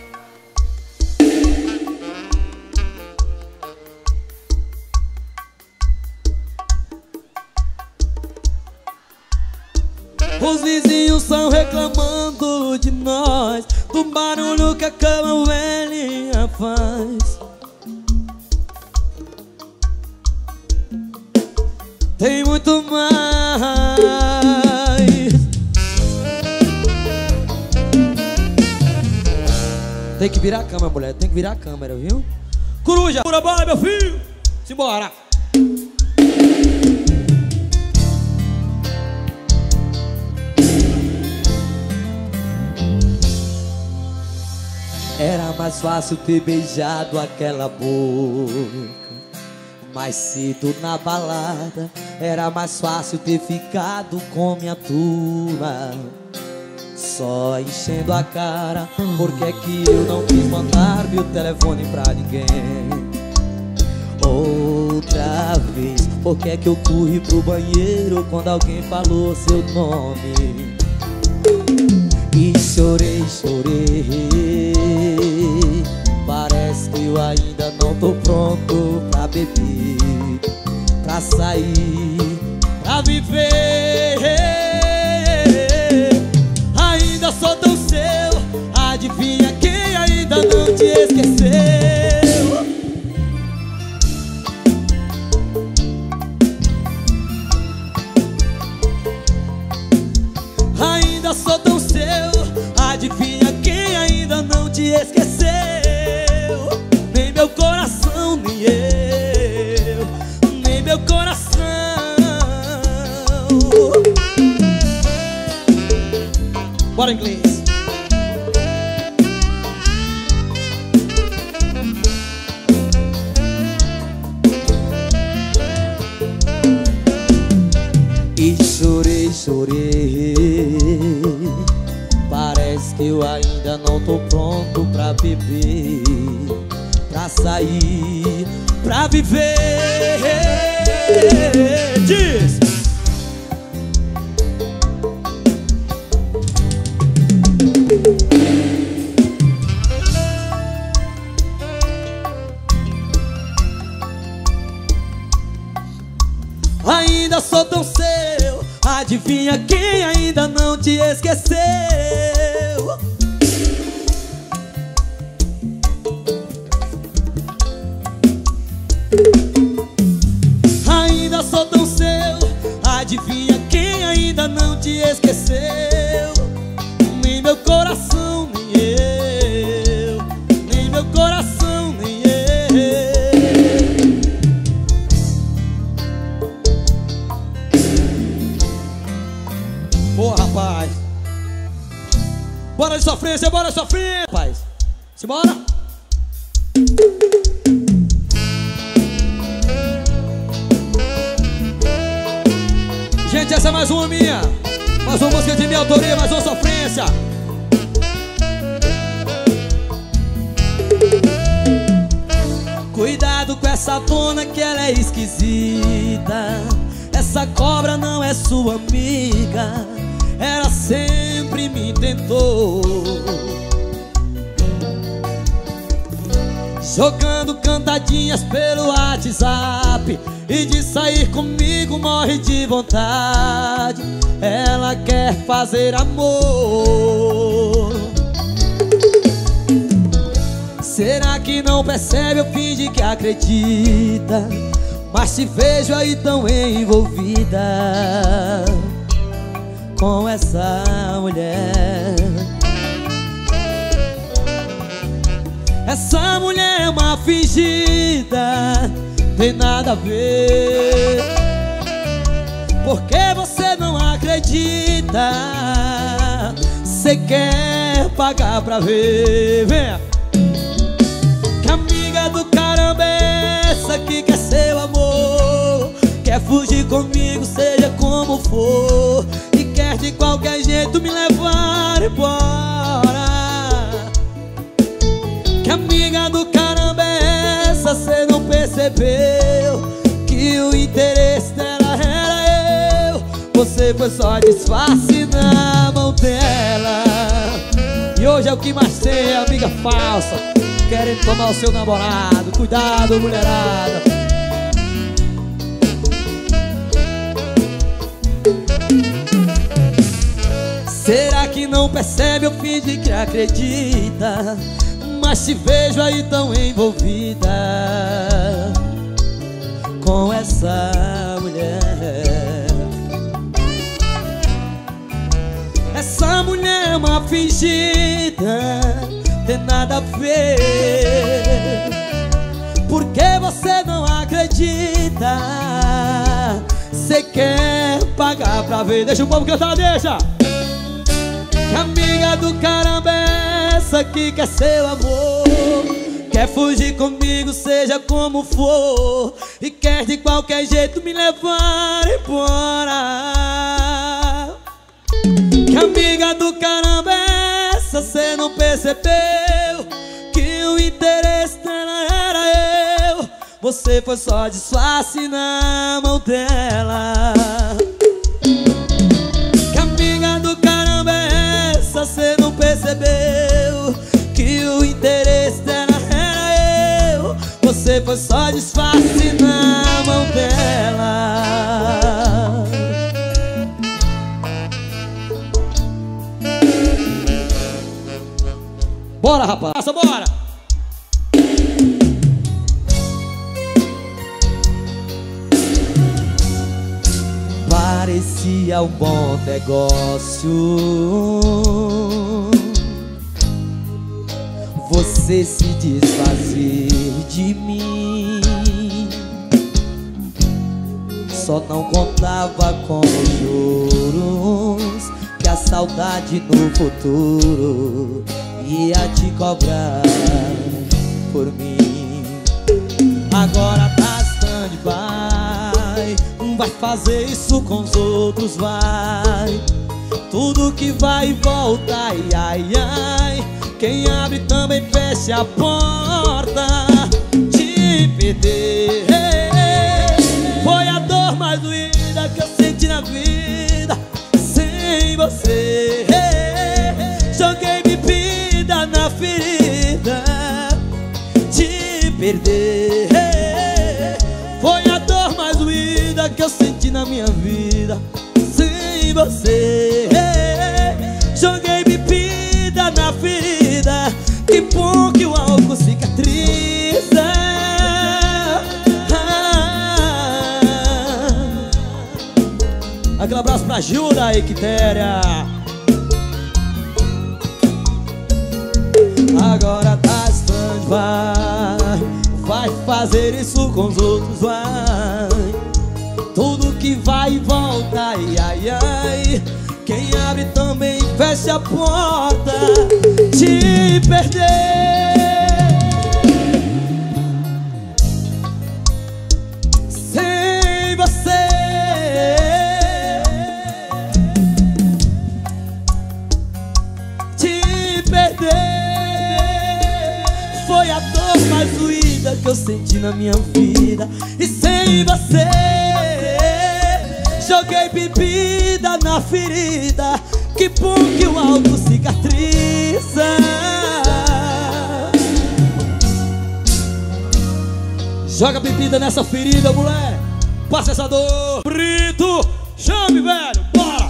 Os vizinhos estão reclamando de nós, do barulho que a cama velhinha faz. Tem muito mais. Tem que virar a câmera, mulher, tem que virar a câmera, viu? Coruja, pura bola, meu filho! Simbora! Era mais fácil ter beijado aquela boca mais cedo na balada. Era mais fácil ter ficado com minha turma, só enchendo a cara. Por que é que eu não quis mandar meu telefone pra ninguém? Outra vez, por que é que eu corri pro banheiro quando alguém falou seu nome? E chorei, chorei. Parece que eu ainda não tô pronto pra beber, pra sair, pra viver. Ainda sou tão seu, adivinha quem ainda não te esqueceu? Ainda sou tão seu, adivinha quem ainda não te esqueceu? Nem meu coração, nem eu, nem meu coração. Bora, inglês! E chorei, chorei. Parece que eu ainda não tô pronto pra beber, pra sair, pra viver. Diz! Ainda sou tão seu, adivinha quem ainda não te esqueceu? Ainda sou tão seu, adivinha quem ainda não te esqueceu? Nem meu coração, nem Bora de sofrência, bora de sofrência, rapaz. Simbora. Gente, essa é mais uma minha. Mais uma música de minha autoria, mais uma sofrência. Cuidado com essa dona que ela é esquisita. Essa cobra não é sua amiga. Ela sempre me tentou, jogando cantadinhas pelo WhatsApp, e de sair comigo morre de vontade. Ela quer fazer amor. Será que não percebe? Eu finge que acredita, mas te vejo aí tão envolvida com essa mulher. Essa mulher é uma fingida, tem nada a ver. Por que você não acredita? Você quer pagar pra ver? Venha. Que amiga do caramba é essa que quer seu amor? Quer fugir comigo, seja como for, e quer de qualquer jeito me levar embora. Que amiga do caramba é essa? Cê não percebeu que o interesse dela era eu? Você foi só disfarce na mão dela. E hoje é o que mais tem, amiga falsa, querem tomar o seu namorado. Cuidado, mulherada. Será que não percebe? Eu finge que acredita, mas te vejo aí tão envolvida com essa mulher. Essa mulher é uma fingida, tem nada a ver. Por que você não acredita? Você quer pagar pra ver? Deixa o povo cantar, deixa! Que amiga do caramba é essa que quer seu amor? Quer fugir comigo, seja como for, e quer de qualquer jeito me levar embora. Que amiga do caramba é essa? Cê não percebeu que o interesse dela era eu? Você foi só disfarce na mão dela. Que amiga do caramba é essa? Cê não percebeu que o interesse dela era eu? Você foi só disfarce na mão dela. Bora, rapaz, bora! Parecia um bom negócio você se desfazer de mim. Só não contava com os juros que a saudade no futuro ia te cobrar por mim. Agora tá stand-by, vai fazer isso com os outros, vai. Tudo que vai e volta, ai, ai, ai. Quem abre também fecha a porta. Te perder foi a dor mais doída que eu senti na vida. Sem você joguei bebida na ferida. Te perder foi a dor mais doída que eu senti na minha vida. Sem você joguei bebida na ferida. Que bom que o álcool cicatriza. Aquele abraço pra Gilda e Quitéria. Agora tá stand-by, vai fazer isso com os outros, vai. Tudo que vai e volta, ai, ai, ai. Quem abre também fecha a porta. te perder. Sem você te perder foi a dor mais doída que eu senti na minha vida. E sem você joguei bebida na ferida. Que bom que o álcool cicatriza. Joga bebida nessa ferida, mulher. Passa essa dor. Brito, chame, velho. Bora.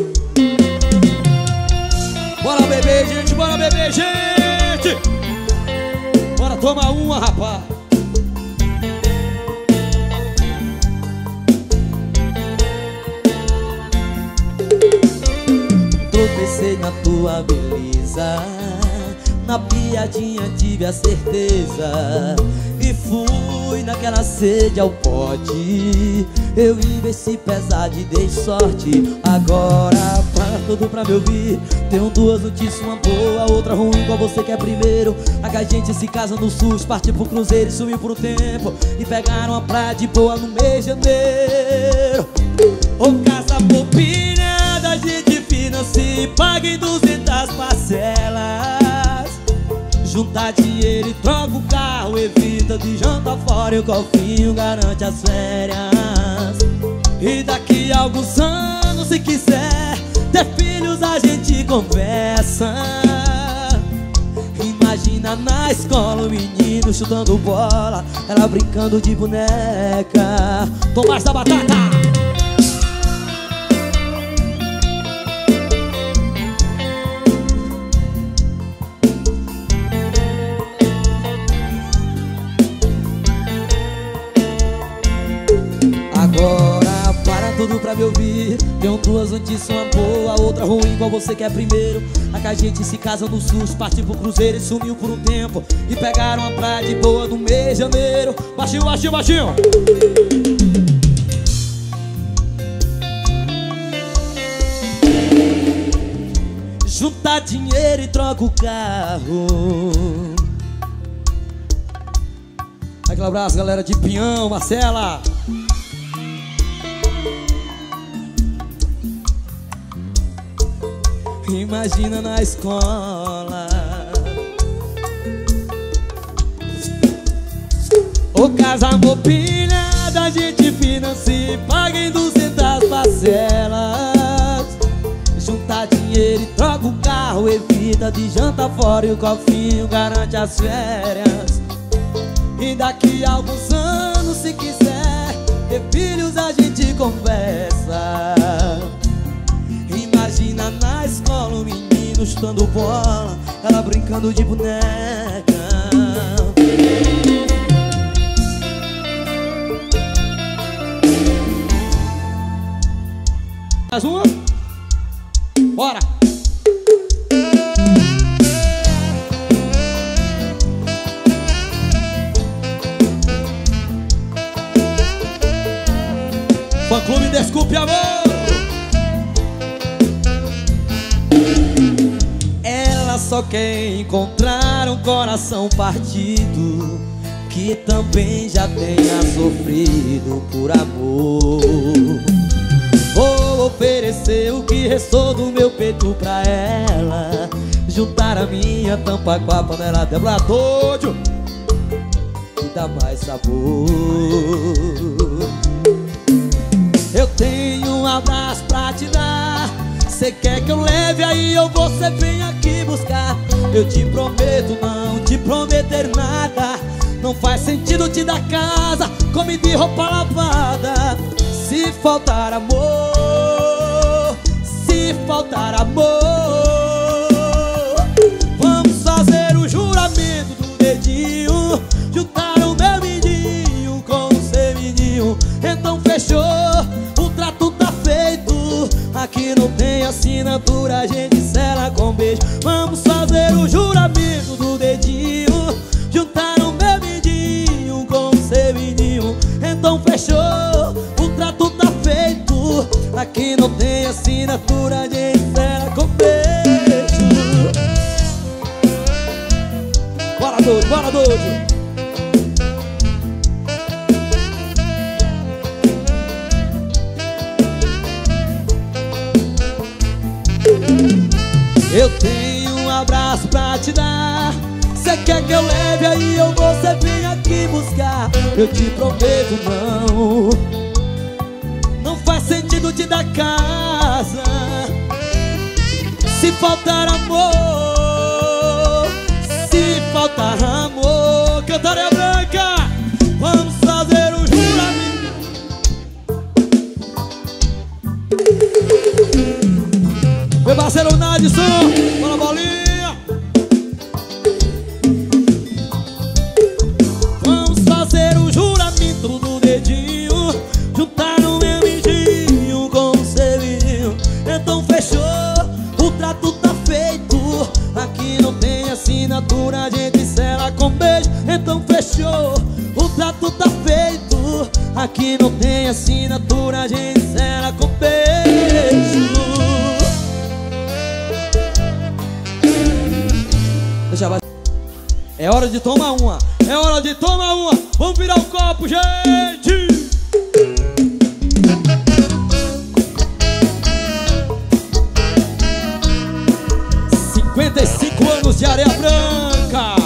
Bora beber, gente. Bora beber, gente. Bora tomar uma, rapaz. Tropecei na tua beleza, na piadinha tive a certeza. E fui naquela sede ao pote. Eu investi pesado e dei sorte. Agora para tudo pra me ouvir. Tenho duas notícias, uma boa, outra ruim. Qual você quer primeiro? A que a gente se casa no sul, partiu pro cruzeiro e sumiu por um tempo. E pegaram a praia de boa no mês de janeiro. Ô casa popinha, gente financia e paga em duzentas parcelas. Juntar dinheiro e troca o carro, evita de jantar fora e o golfinho garante as férias. E daqui a alguns anos, se quiser ter filhos, a gente conversa. Imagina na escola o menino chutando bola, ela brincando de boneca. Tomás da batata! Agora para tudo pra me ouvir. Tenho duas notícias, uma boa, outra ruim. Qual você quer primeiro? A que a gente se casa no sul, partiu pro cruzeiro e sumiu por um tempo. E pegaram a praia de boa no mês de janeiro. Baixinho, baixinho, baixinho. Juntar dinheiro e troca o carro. Aquele abraço, galera de Pinhão, Marcela. Imagina na escola o casa mobília da gente financia e paga em duzentas parcelas. Juntar dinheiro e troca o carro, evita de jantar fora e o golfinho garante as férias. E daqui a alguns anos, se quiser ter filhos, a gente conversa. Imagina na escola o menino chutando bola, ela brincando de boneca. Mais uma? Bora! Fã Clube Desculpe Amor. Ela só quer encontrar um coração partido, que também já tenha sofrido por amor. Vou oferecer o que restou do meu peito pra ela, juntar a minha tampa com a panela de Blatôdio e dar mais sabor. Eu tenho um abraço pra te dar. Cê quer que eu leve aí ou você vem aqui buscar? Eu te prometo não te prometer nada. Não faz sentido te dar casa, comida e roupa lavada. Se faltar amor, se faltar amor, vamos fazer o juramento do dedinho, juntar o meu mindinho com o seu mindinho. Então fechou, o trato tá feito. Aqui não tem assinatura, a gente sela com beijo. Vamos fazer o juramento do dedinho, juntar o meu mindinho com o seu mindinho. Então fechou, o trato tá feito. Aqui não tem assinatura, a gente sela com beijo. doido, bora doido. Eu tenho um abraço pra te dar. Cê quer que eu leve aí ou você vem aqui buscar? Eu te prometo não. Não faz sentido te dar casa se faltar amor. Se faltar amor, Cantareia Branca, vamos fazer um juramento. Meu parceiro Nadson, bora bolinha. Vamos fazer o juramento do dedinho, juntar no meu mindinho com o selinho. Então fechou, o trato tá feito. Aqui não tem assinatura, a gente sela com beijo. Então fechou, o trato tá feito. Aqui não tem assinatura, a gente sela com beijo. Deixa vai. É hora de tomar uma, é hora de tomar uma. Vamos virar o copo, gente. cinquenta e cinco anos de Areia Branca.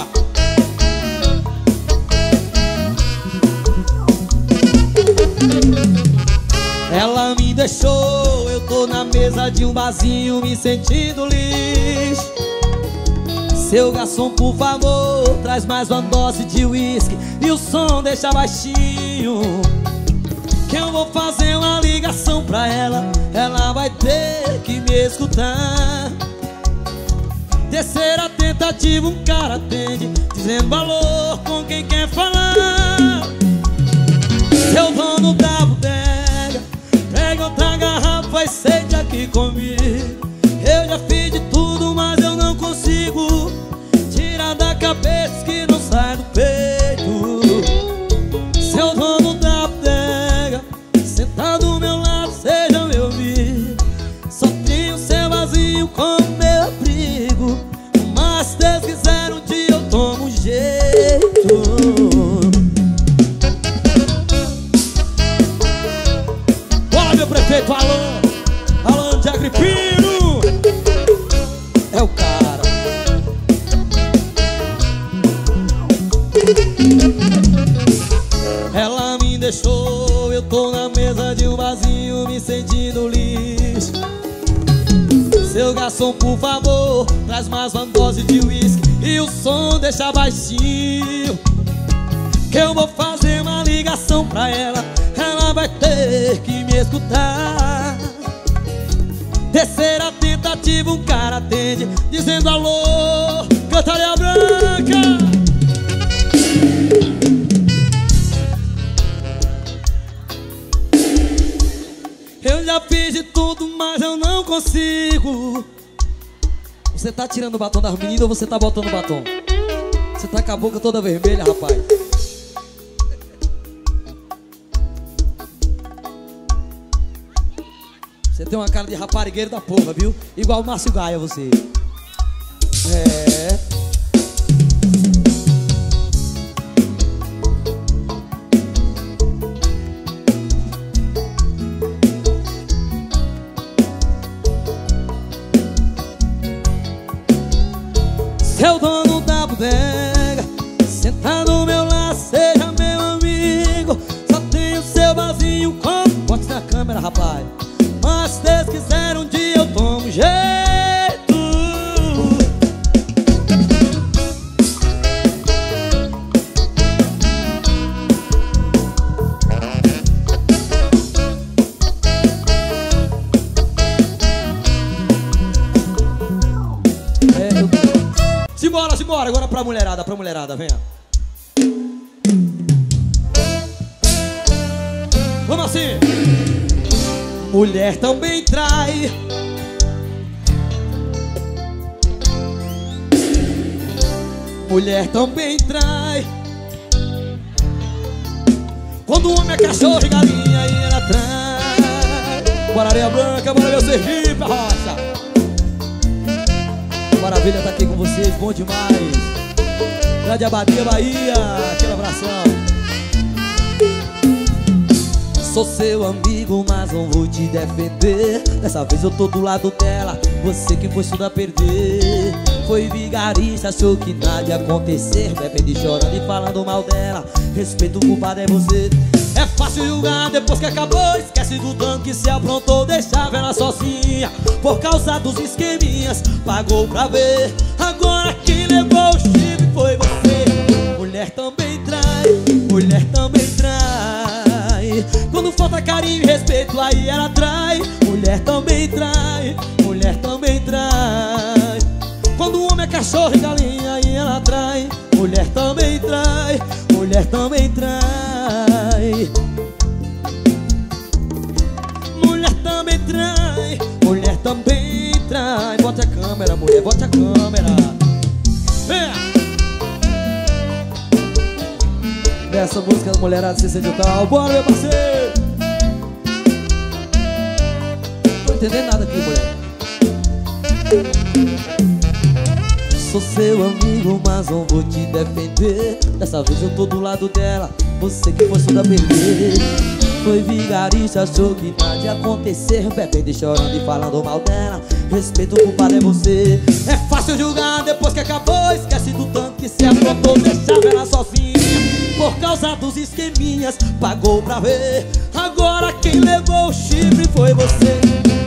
Ela me deixou, eu tô na mesa de um barzinho me sentindo lixo. Seu garçom, por favor, traz mais uma dose de uísque e o som deixa baixinho, que eu vou fazer uma ligação pra ela. Ela vai ter que me escutar. Terceira tentativa, um cara atende, dizendo valor com quem quer falar. Seu dono da bodega, pega outra garrafa e sente aqui comigo. Eu já fiz de tudo, mas eu não consigo tirar da cabeça que não sai do peito. Seu dono da bodega, sentado do meu lado, seja meu amigo. Só tenho seu vazio como meu abrigo, mas se Deus quiser um dia eu tomo um jeito. Bora, meu prefeito Alan, Alan de Agripino. É o cara. Ela me deixou, eu tô na mesa de um barzinho me sentindo lixo. Seu garçom, por favor, traz mais uma dose de uísque e o som deixa baixinho, que eu vou fazer uma ligação pra ela. Ela vai ter que me escutar. Terceira tentativa, um cara atende, dizendo alô, Cantareia Branca. Eu já fiz de tudo, mas eu não consigo. Você tá tirando o batom das meninas ou você tá botando o batom? Você tá com a boca toda vermelha, rapaz. Você tem uma cara de raparigueiro da porra, viu? Igual o Márcio Gaia, você. É. Seu dono da bodega, sentado ao meu lado, seja meu amigo. Só tenho seu vazio como... Bote na câmera, rapaz. Mas se Deus quiser um dia eu tomo um jeito. É, eu... Simbora, simbora, agora pra mulherada, pra mulherada, venha. Vamos assim. Mulher também trai. Mulher também trai. Quando o homem é cachorro e galinha, aí ela trai. Bora Areia Branca, bora meu Sergipe, roça. Maravilha tá aqui com vocês, bom demais. Grande Abadia, Bahia. Aquele abração. Sou seu amigo, mas não vou te defender. Dessa vez eu tô do lado dela, você que foi tudo a perder. Foi vigarista, achou que nada ia acontecer, bebendo e chorando e falando mal dela. Respeito, o culpado é você. É fácil julgar depois que acabou, esquece do dano que se aprontou. Deixava ela sozinha, por causa dos esqueminhas. Pagou pra ver, agora quem levou o chifre foi você. Mulher também trai, mulher também trai. Quando falta carinho e respeito, aí ela trai. Mulher também trai, mulher também trai. Quando o homem é cachorro e galinha, aí ela trai. Mulher também trai, mulher também trai. Mulher também trai, mulher também trai. Bote a câmera, mulher, bote a câmera. É. Dessa música, mulherada se sente tal. Bora, meu parceiro. Não tô entendendo nada aqui, mulher. Sou seu amigo, mas não vou te defender. Dessa vez eu tô do lado dela, você que foi tudo a perder. Foi vigarista, achou que nada ia acontecer, bebendo e chorando e falando mal dela. Respeito, o culpado é você. É fácil julgar depois que acabou, esquece do tanto que se aprontou. Deixava ela sozinha, por causa dos esqueminhas. Pagou pra ver, agora quem levou o chifre foi você.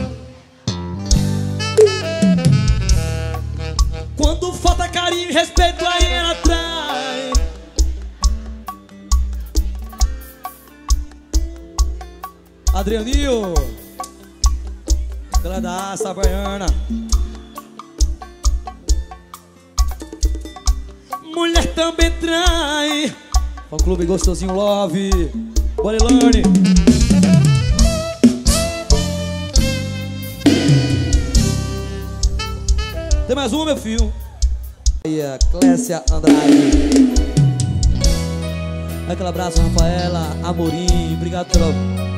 Quando falta carinho e respeito, aí ela trai. Adrianinho, aquela da Aça Baiana. Mulher também trai. Fã Clube Gostosinho Love. Borilane. Tem mais uma, meu filho. E a Clécia Andrade. Aquele abraço, Rafaela Amorim. Obrigado pelo...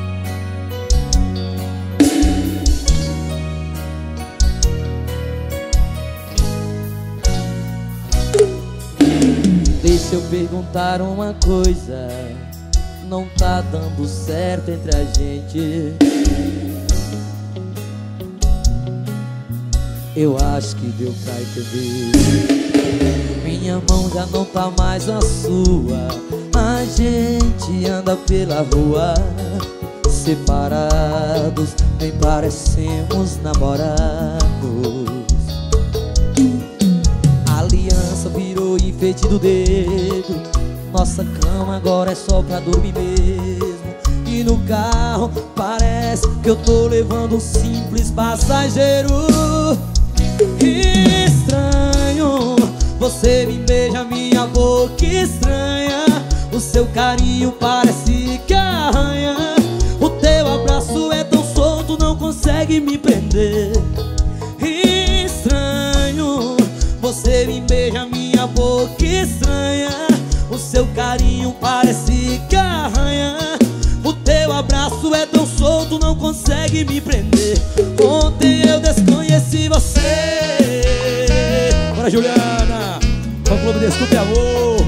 Deixa eu perguntar uma coisa. Não tá dando certo entre a gente. Eu acho que deu pra entender. Minha mão já não tá mais a sua. A gente anda pela rua separados, nem parecemos namorados. A aliança virou enfeite do dedo. Nossa cama agora é só pra dormir mesmo. E no carro parece que eu tô levando um simples passageiro. Estranho, você me beija, minha boca estranha. O seu carinho parece que arranha. O teu abraço é tão solto, não consegue me prender. Estranho, você me beija, minha boca estranha. O seu carinho parece que arranha. O teu abraço é tão solto, não consegue me prender. Ontem eu desconheci você. Bora, Juliana. Fã Clube Desculpe Amor.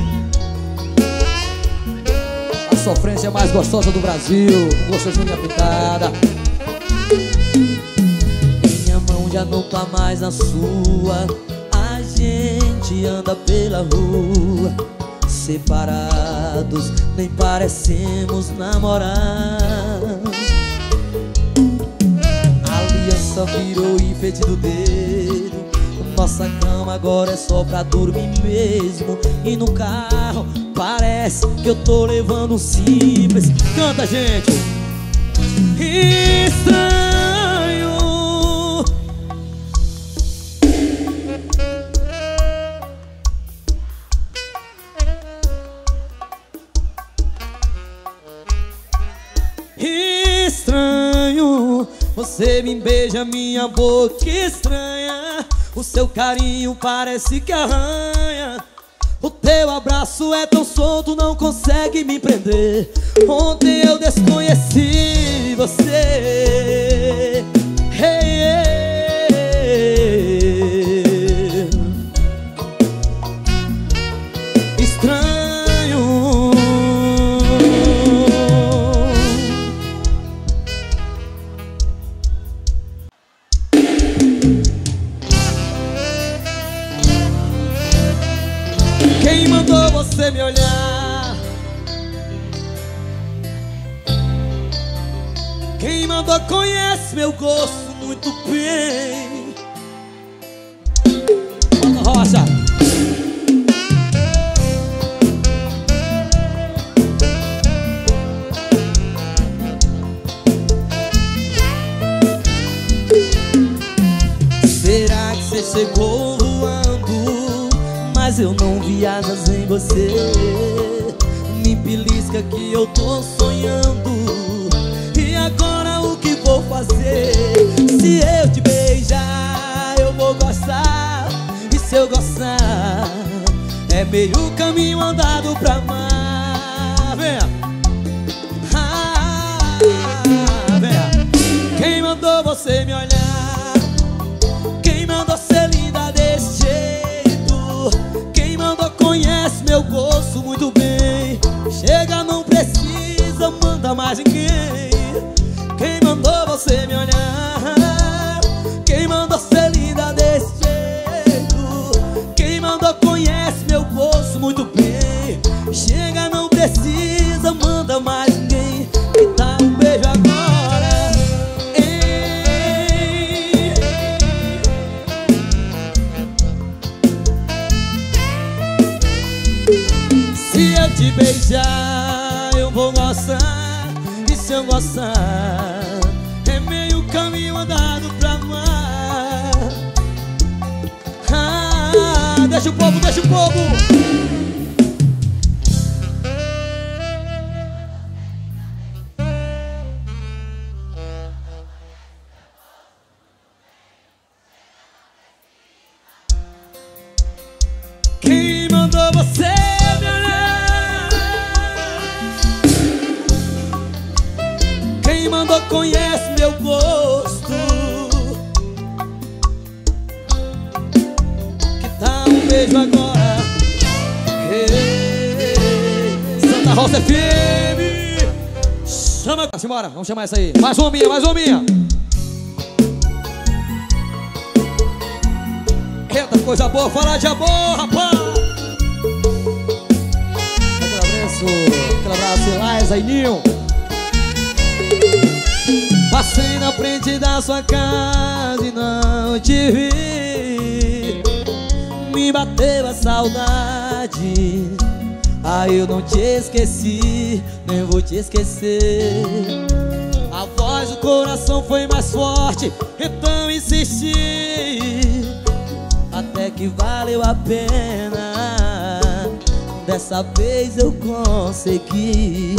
A sofrência mais gostosa do Brasil. Gostosinha pintada. Minha mão já não tá mais na sua. A gente anda pela rua separados, nem parecemos namorar. A aliança virou enfeite do dedo. Nossa cama agora é só pra dormir mesmo. E no carro parece que eu tô levando um simples. Canta, gente. Estranho. Estranho, você me beija, minha boca estranha. O seu carinho parece que arranha. O teu abraço é tão solto, não consegue me prender. Ontem eu desconheci você. Hey, hey. mandou você me olhar? Quem mandou conhece meu gosto muito bem. Ana Rocha. Será que você chegou voando, mas eu não vi asas em você? Me belisca que eu tô sonhando. E agora o que vou fazer? Se eu te beijar, eu vou gostar. E se eu gostar, é meio caminho andado pra amar. Venha, ah, venha. Quem mandou você me olhar? Quem mandou ser linda desse jeito? Quem mandou conhece meu gosto muito bem. Chega, não precisa, manda mais ninguém. Quem mandou você me olhar? Quem mandou ser linda desse jeito? Quem mandou conhece meu gosto muito bem. Chega, não precisa, manda mais ninguém. E dá um beijo agora. Ei. Se eu te beijar, eu vou gostar. E se eu gostar, é meio caminho andado pra amar. Ah, deixa o povo, deixa o povo. Quem mandou você me olhar? Quem mandou conhece meu gosto. Que tal um beijo agora? Hey, Santa Rosa F M. Chama, simbora, vamos chamar essa aí. Mais uma minha, mais uma minha. Eita, coisa boa, falar de amor, rapaz. Aquele abraço, aquele abraço, Elias, Aininho. Passei na frente da sua casa e não te vi. Me bateu a saudade. Ah, eu não te esqueci, nem vou te esquecer. A voz do coração foi mais forte, então insisti. Até que valeu a pena. Dessa vez eu consegui.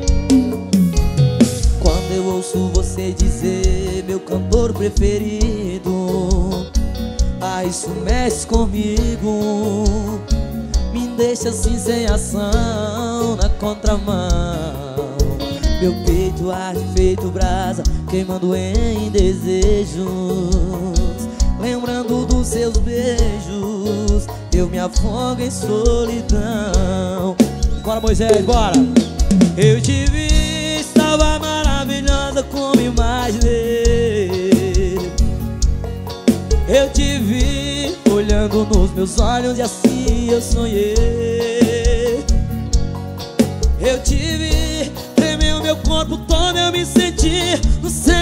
Quando eu ouço você dizer meu cantor preferido, ah, isso mexe comigo. Me deixa assim sem ação, na contramão. Meu peito arde feito brasa, queimando em desejos. Lembrando dos seus beijos, eu me afogo em solidão. Bora, Moisés, bora! Eu te vi, estava maravilhosa como imaginei. Eu te vi, olhando nos meus olhos e assim eu sonhei. Eu te vi, tremeu meu corpo todo, eu me senti no céu.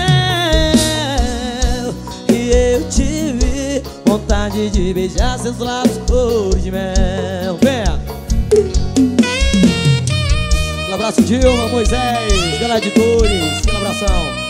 E eu te vi, vontade de beijar seus lábios cor de mel. Venha! Um abraço, Dilma, Moisés, galera de Dores, aquele abração.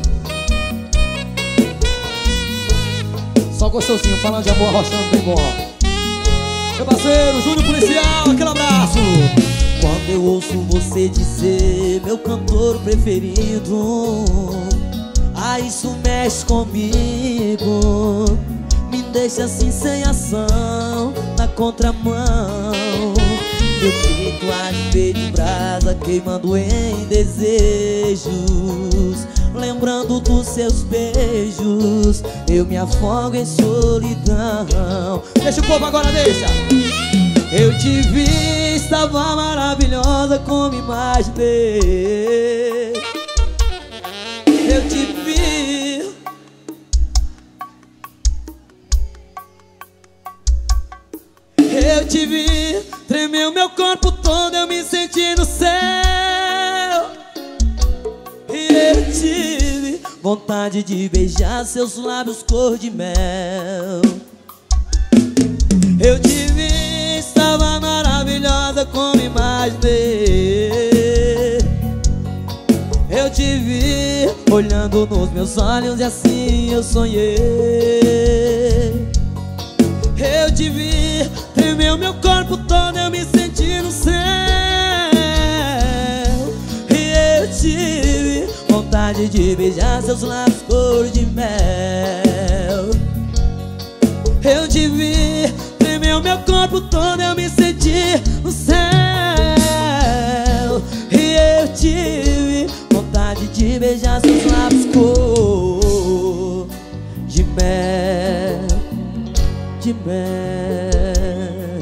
Só gostosinho, falando de amor, arrochando bem bom. Meu parceiro, Júnior Policial, aquele abraço. Quando eu ouço você dizer meu cantor preferido, ah, isso mexe comigo. Me deixa assim sem ação, na contramão. Meu peito arde feito brasa, queimando em desejos. Lembrando dos seus beijos, eu me afogo em solidão. Deixa o povo agora, deixa. Eu te vi, estava maravilhosa como imaginei. Eu te vi. Eu te vi, tremeu meu corpo todo, eu me senti no céu. E eu tive vontade de beijar seus lábios cor de mel. Eu te vi, estava maravilhosa como imaginei. Eu te vi, olhando nos meus olhos e assim eu sonhei. Eu te vi, tremeu meu corpo todo, eu me senti no céu. E eu tive vontade de beijar seus lábios cor de mel. Eu te vi, tremeu meu corpo todo, eu me senti no céu. E eu tive vontade de beijar seus lábios cor de mel, de mel.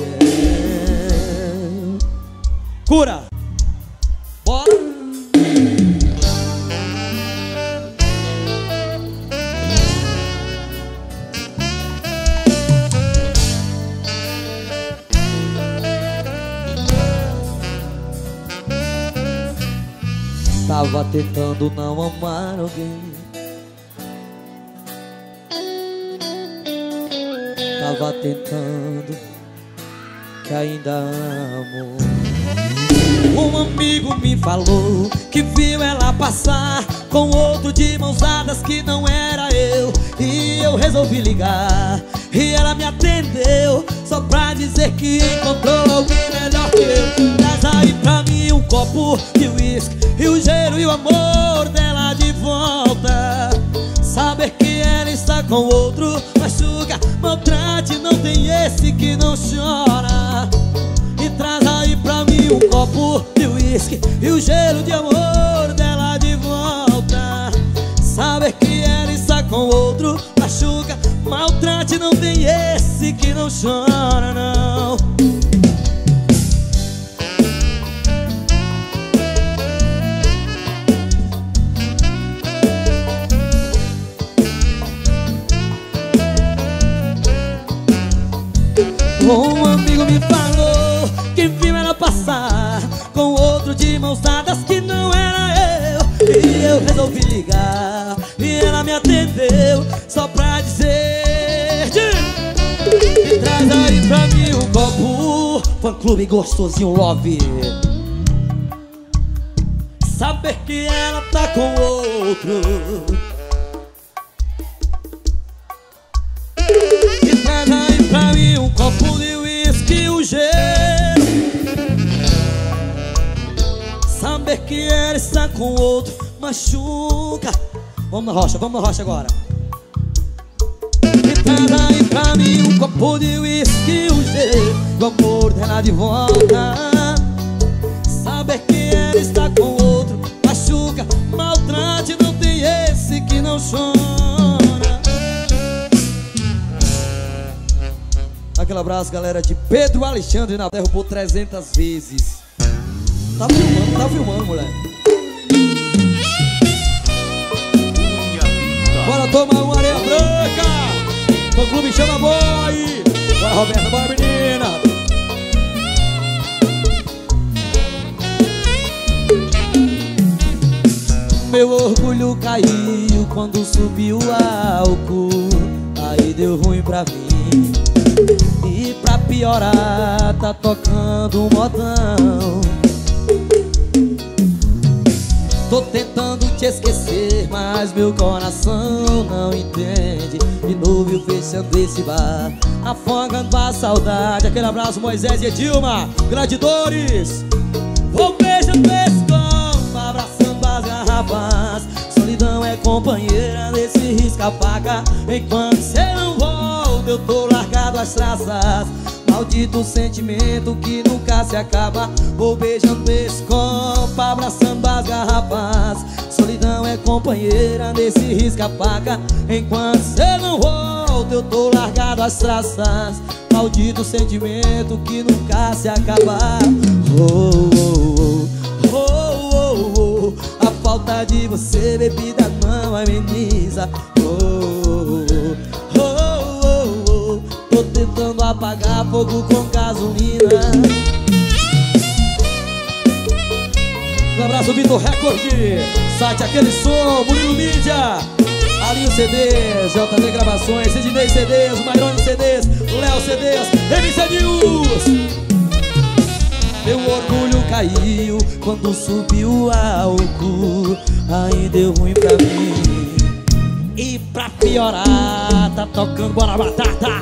Cura! Bora! Tava tentando não amar alguém, tava tentando que ainda amo. Um amigo me falou que viu ela passar com outro de mãos dadas que não era eu. E eu resolvi ligar e ela me atendeu só pra dizer que encontrou alguém melhor que eu. Traz aí pra mim um copo de uísque e o gelo e o amor dela de volta. Saber que ela está com outro machuca, maltrate, não tem esse que não chora. E traz aí pra mim um copo de uísque e o gelo de amor dela de volta. Saber que ela está com outro machuca, maltrate, não tem esse que não chora, não. Um amigo me falou que viu ela passar com outro de mãos dadas que não era eu. E eu resolvi ligar e ela me atendeu só pra dizer de... E traz aí pra mim um copo, fã clube gostosinho love. Saber que ela tá com outro. E traz aí pra mim um copo de uísque e o gelo. Saber que ela está com outro machuca. Vamos na rocha, vamos na rocha agora. E traz aí pra mim um copo de uísque e o gelo, o amor dela de volta. Saber que ela está com outro machuca, maltrate, não tem esse que não chora. Aquele abraço, galera, de Pedro Alexandre na derrubou trezentas vezes. Tá filmando, tá filmando, moleque. Bora tomar uma areia branca. O clube chama boy. Bora, Roberta, bora, menina. Meu orgulho caiu quando subiu o álcool. Aí deu ruim pra mim. E pra piorar, tá tocando um modão. Tô tentando te esquecer, mas meu coração não entende. De novo eu fechando esse bar, afogando a saudade. Aquele abraço, Moisés e Edilma, gratidores. Vou beijando esse copo, abraçando as garrafas. Solidão é companheira desse risca-faca. Enquanto cê não volta, eu tô largado as traças. Maldito sentimento que nunca se acaba. Vou beijando esse copo, abraçando as garrafas. Solidão é companheira desse risca-faca. Enquanto cê não volta, eu tô largado as traças. Maldito sentimento que nunca se acaba. Oh, oh, oh, oh, oh, oh. A falta de você, bebida, não ameniza. Oh, oh, oh, oh, oh. Tô tentando apagar fogo com gasolina. Um abraço, Vitor Record, site Aquele Som, Murilo Mídia, Alinho C Ds, J V Gravações, Sidney C Ds, Mairone C Ds, Léo C Ds, M C News. Meu orgulho caiu quando subiu o álcool, aí deu ruim pra mim. E pra piorar, tá tocando Bora Batata.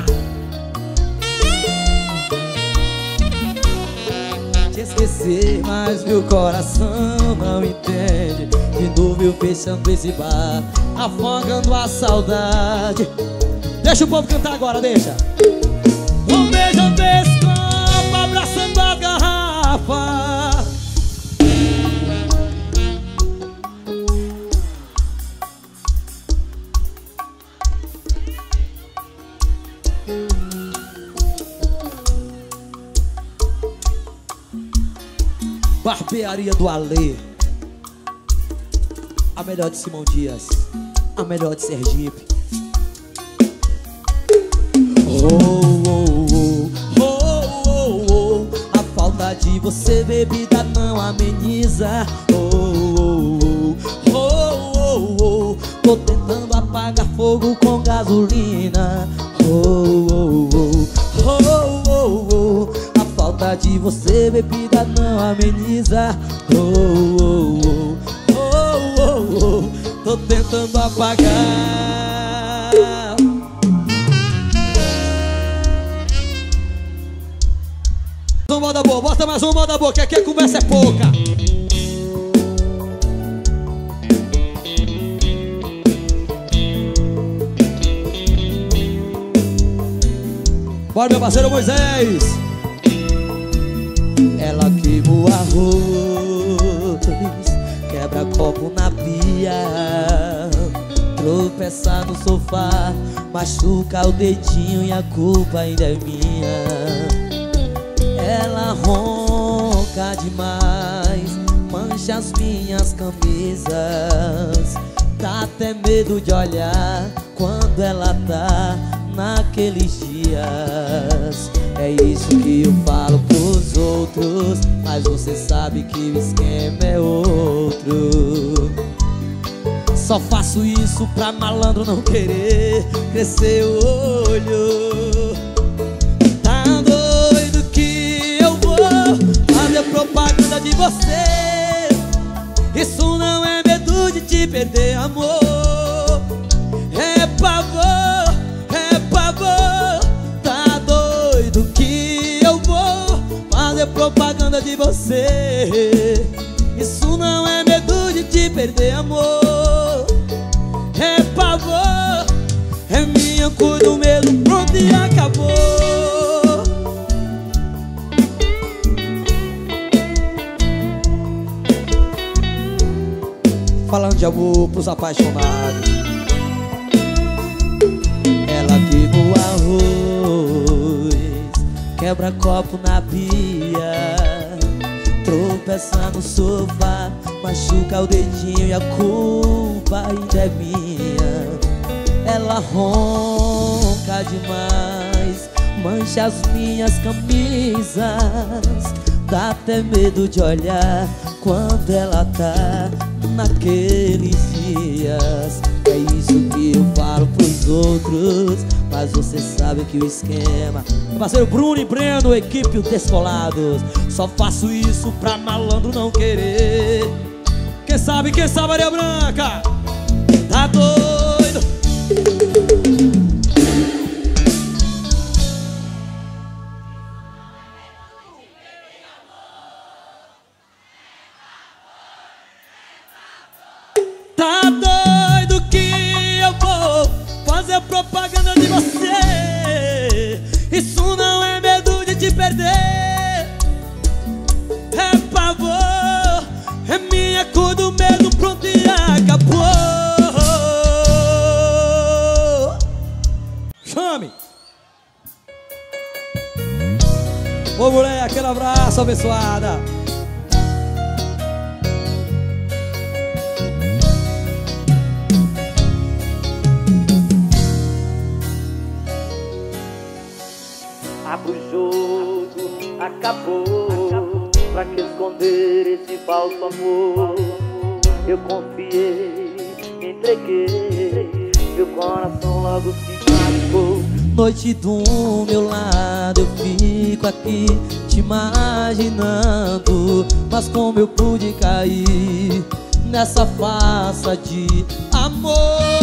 Te esquecer, mas meu coração não entende. De novo eu fechando esse bar, afogando a saudade. Deixa o povo cantar agora, deixa. Um beijo desse copo, abraçando a garrafa. Barbearia do Alê, a melhor de Simão Dias, a melhor de Sergipe. Oh, oh, oh, oh, oh, oh. A falta de você, bebida, não ameniza. Oh, oh, oh, oh, oh. Tô tentando apagar fogo com gasolina. Oh, oh, oh, oh, oh, oh. A falta de você, bebida, não ameniza. Oh, oh, oh, oh, oh, oh. Tô tentando apagar. Um moda boa, bota mais um moda boa, que aqui a conversa é pouca. Bora, meu parceiro Moisés. Ela queima o arroz, quebra copo na pia, tropeça no sofá, machuca o dedinho e a culpa ainda é minha. Ela ronca demais, mancha as minhas camisas, dá até medo de olhar quando ela tá naqueles dias. É isso que eu falo pros outros, mas você sabe que o esquema é outro. Só faço isso pra malandro não querer crescer o olho. Tá doido que eu vou fazer propaganda de você. Isso não é medo de te perder, amor. É pavor, é pavor. Tá doido que eu vou fazer propaganda de você. Isso não é medo de te perder, amor. É pavor, é minha cor do medo, pronto e acabou. Falando de amor pros apaixonados. Ela queima o arroz, quebra copo na pia, tropeça no sofá, machuca o dedinho e a culpa ainda é minha. Ela ronca demais, mancha as minhas camisas, dá até medo de olhar quando ela tá naqueles dias. É isso que eu falo pros outros, mas você sabe que o esquema. Meu parceiro Bruno e Breno, equipe Descolados. Só faço isso pra malandro não querer. Quem sabe, quem sabe, Areia Branca. Tá doido? Tá doido que eu vou fazer propaganda de você. Isso não é medo de te perder. É pavor, é minha cor do medo, pronto e acabou. Chame! Ô mulher, aquele abraço abençoada. o jogo acabou. Pra que esconder esse falso amor? Eu confiei, me entreguei, meu coração logo se machucou. Noite do meu lado eu fico aqui te imaginando, mas como eu pude cair nessa farsa de amor?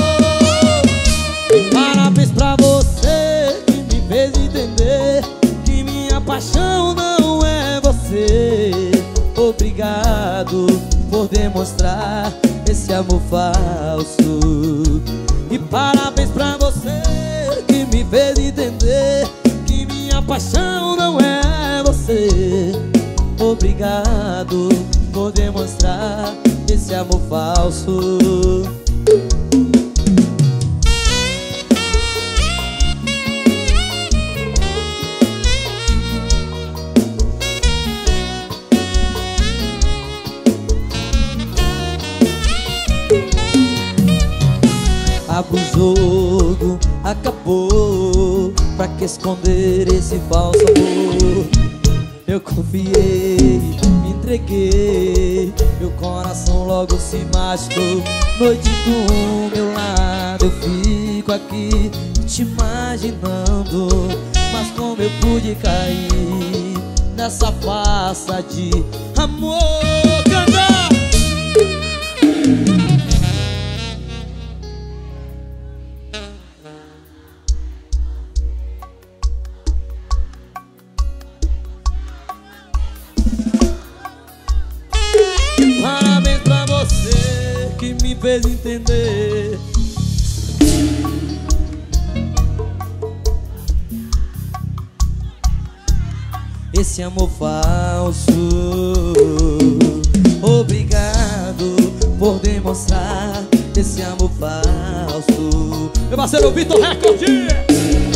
Parabéns pra você que me fez entender que minha paixão não é você. Obrigado por demonstrar esse amor falso. E parabéns pra você que me fez entender que minha paixão não é você. Obrigado por demonstrar esse amor falso. O jogo acabou. Pra que esconder esse falso amor? Eu confiei, me entreguei, meu coração logo se machucou. Noite do meu lado eu fico aqui te imaginando, mas como eu pude cair nessa farsa de amor? Canta! Parabéns pra você que me fez entender esse amor falso. Obrigado por demonstrar esse amor falso. Meu parceiro Vitor Record.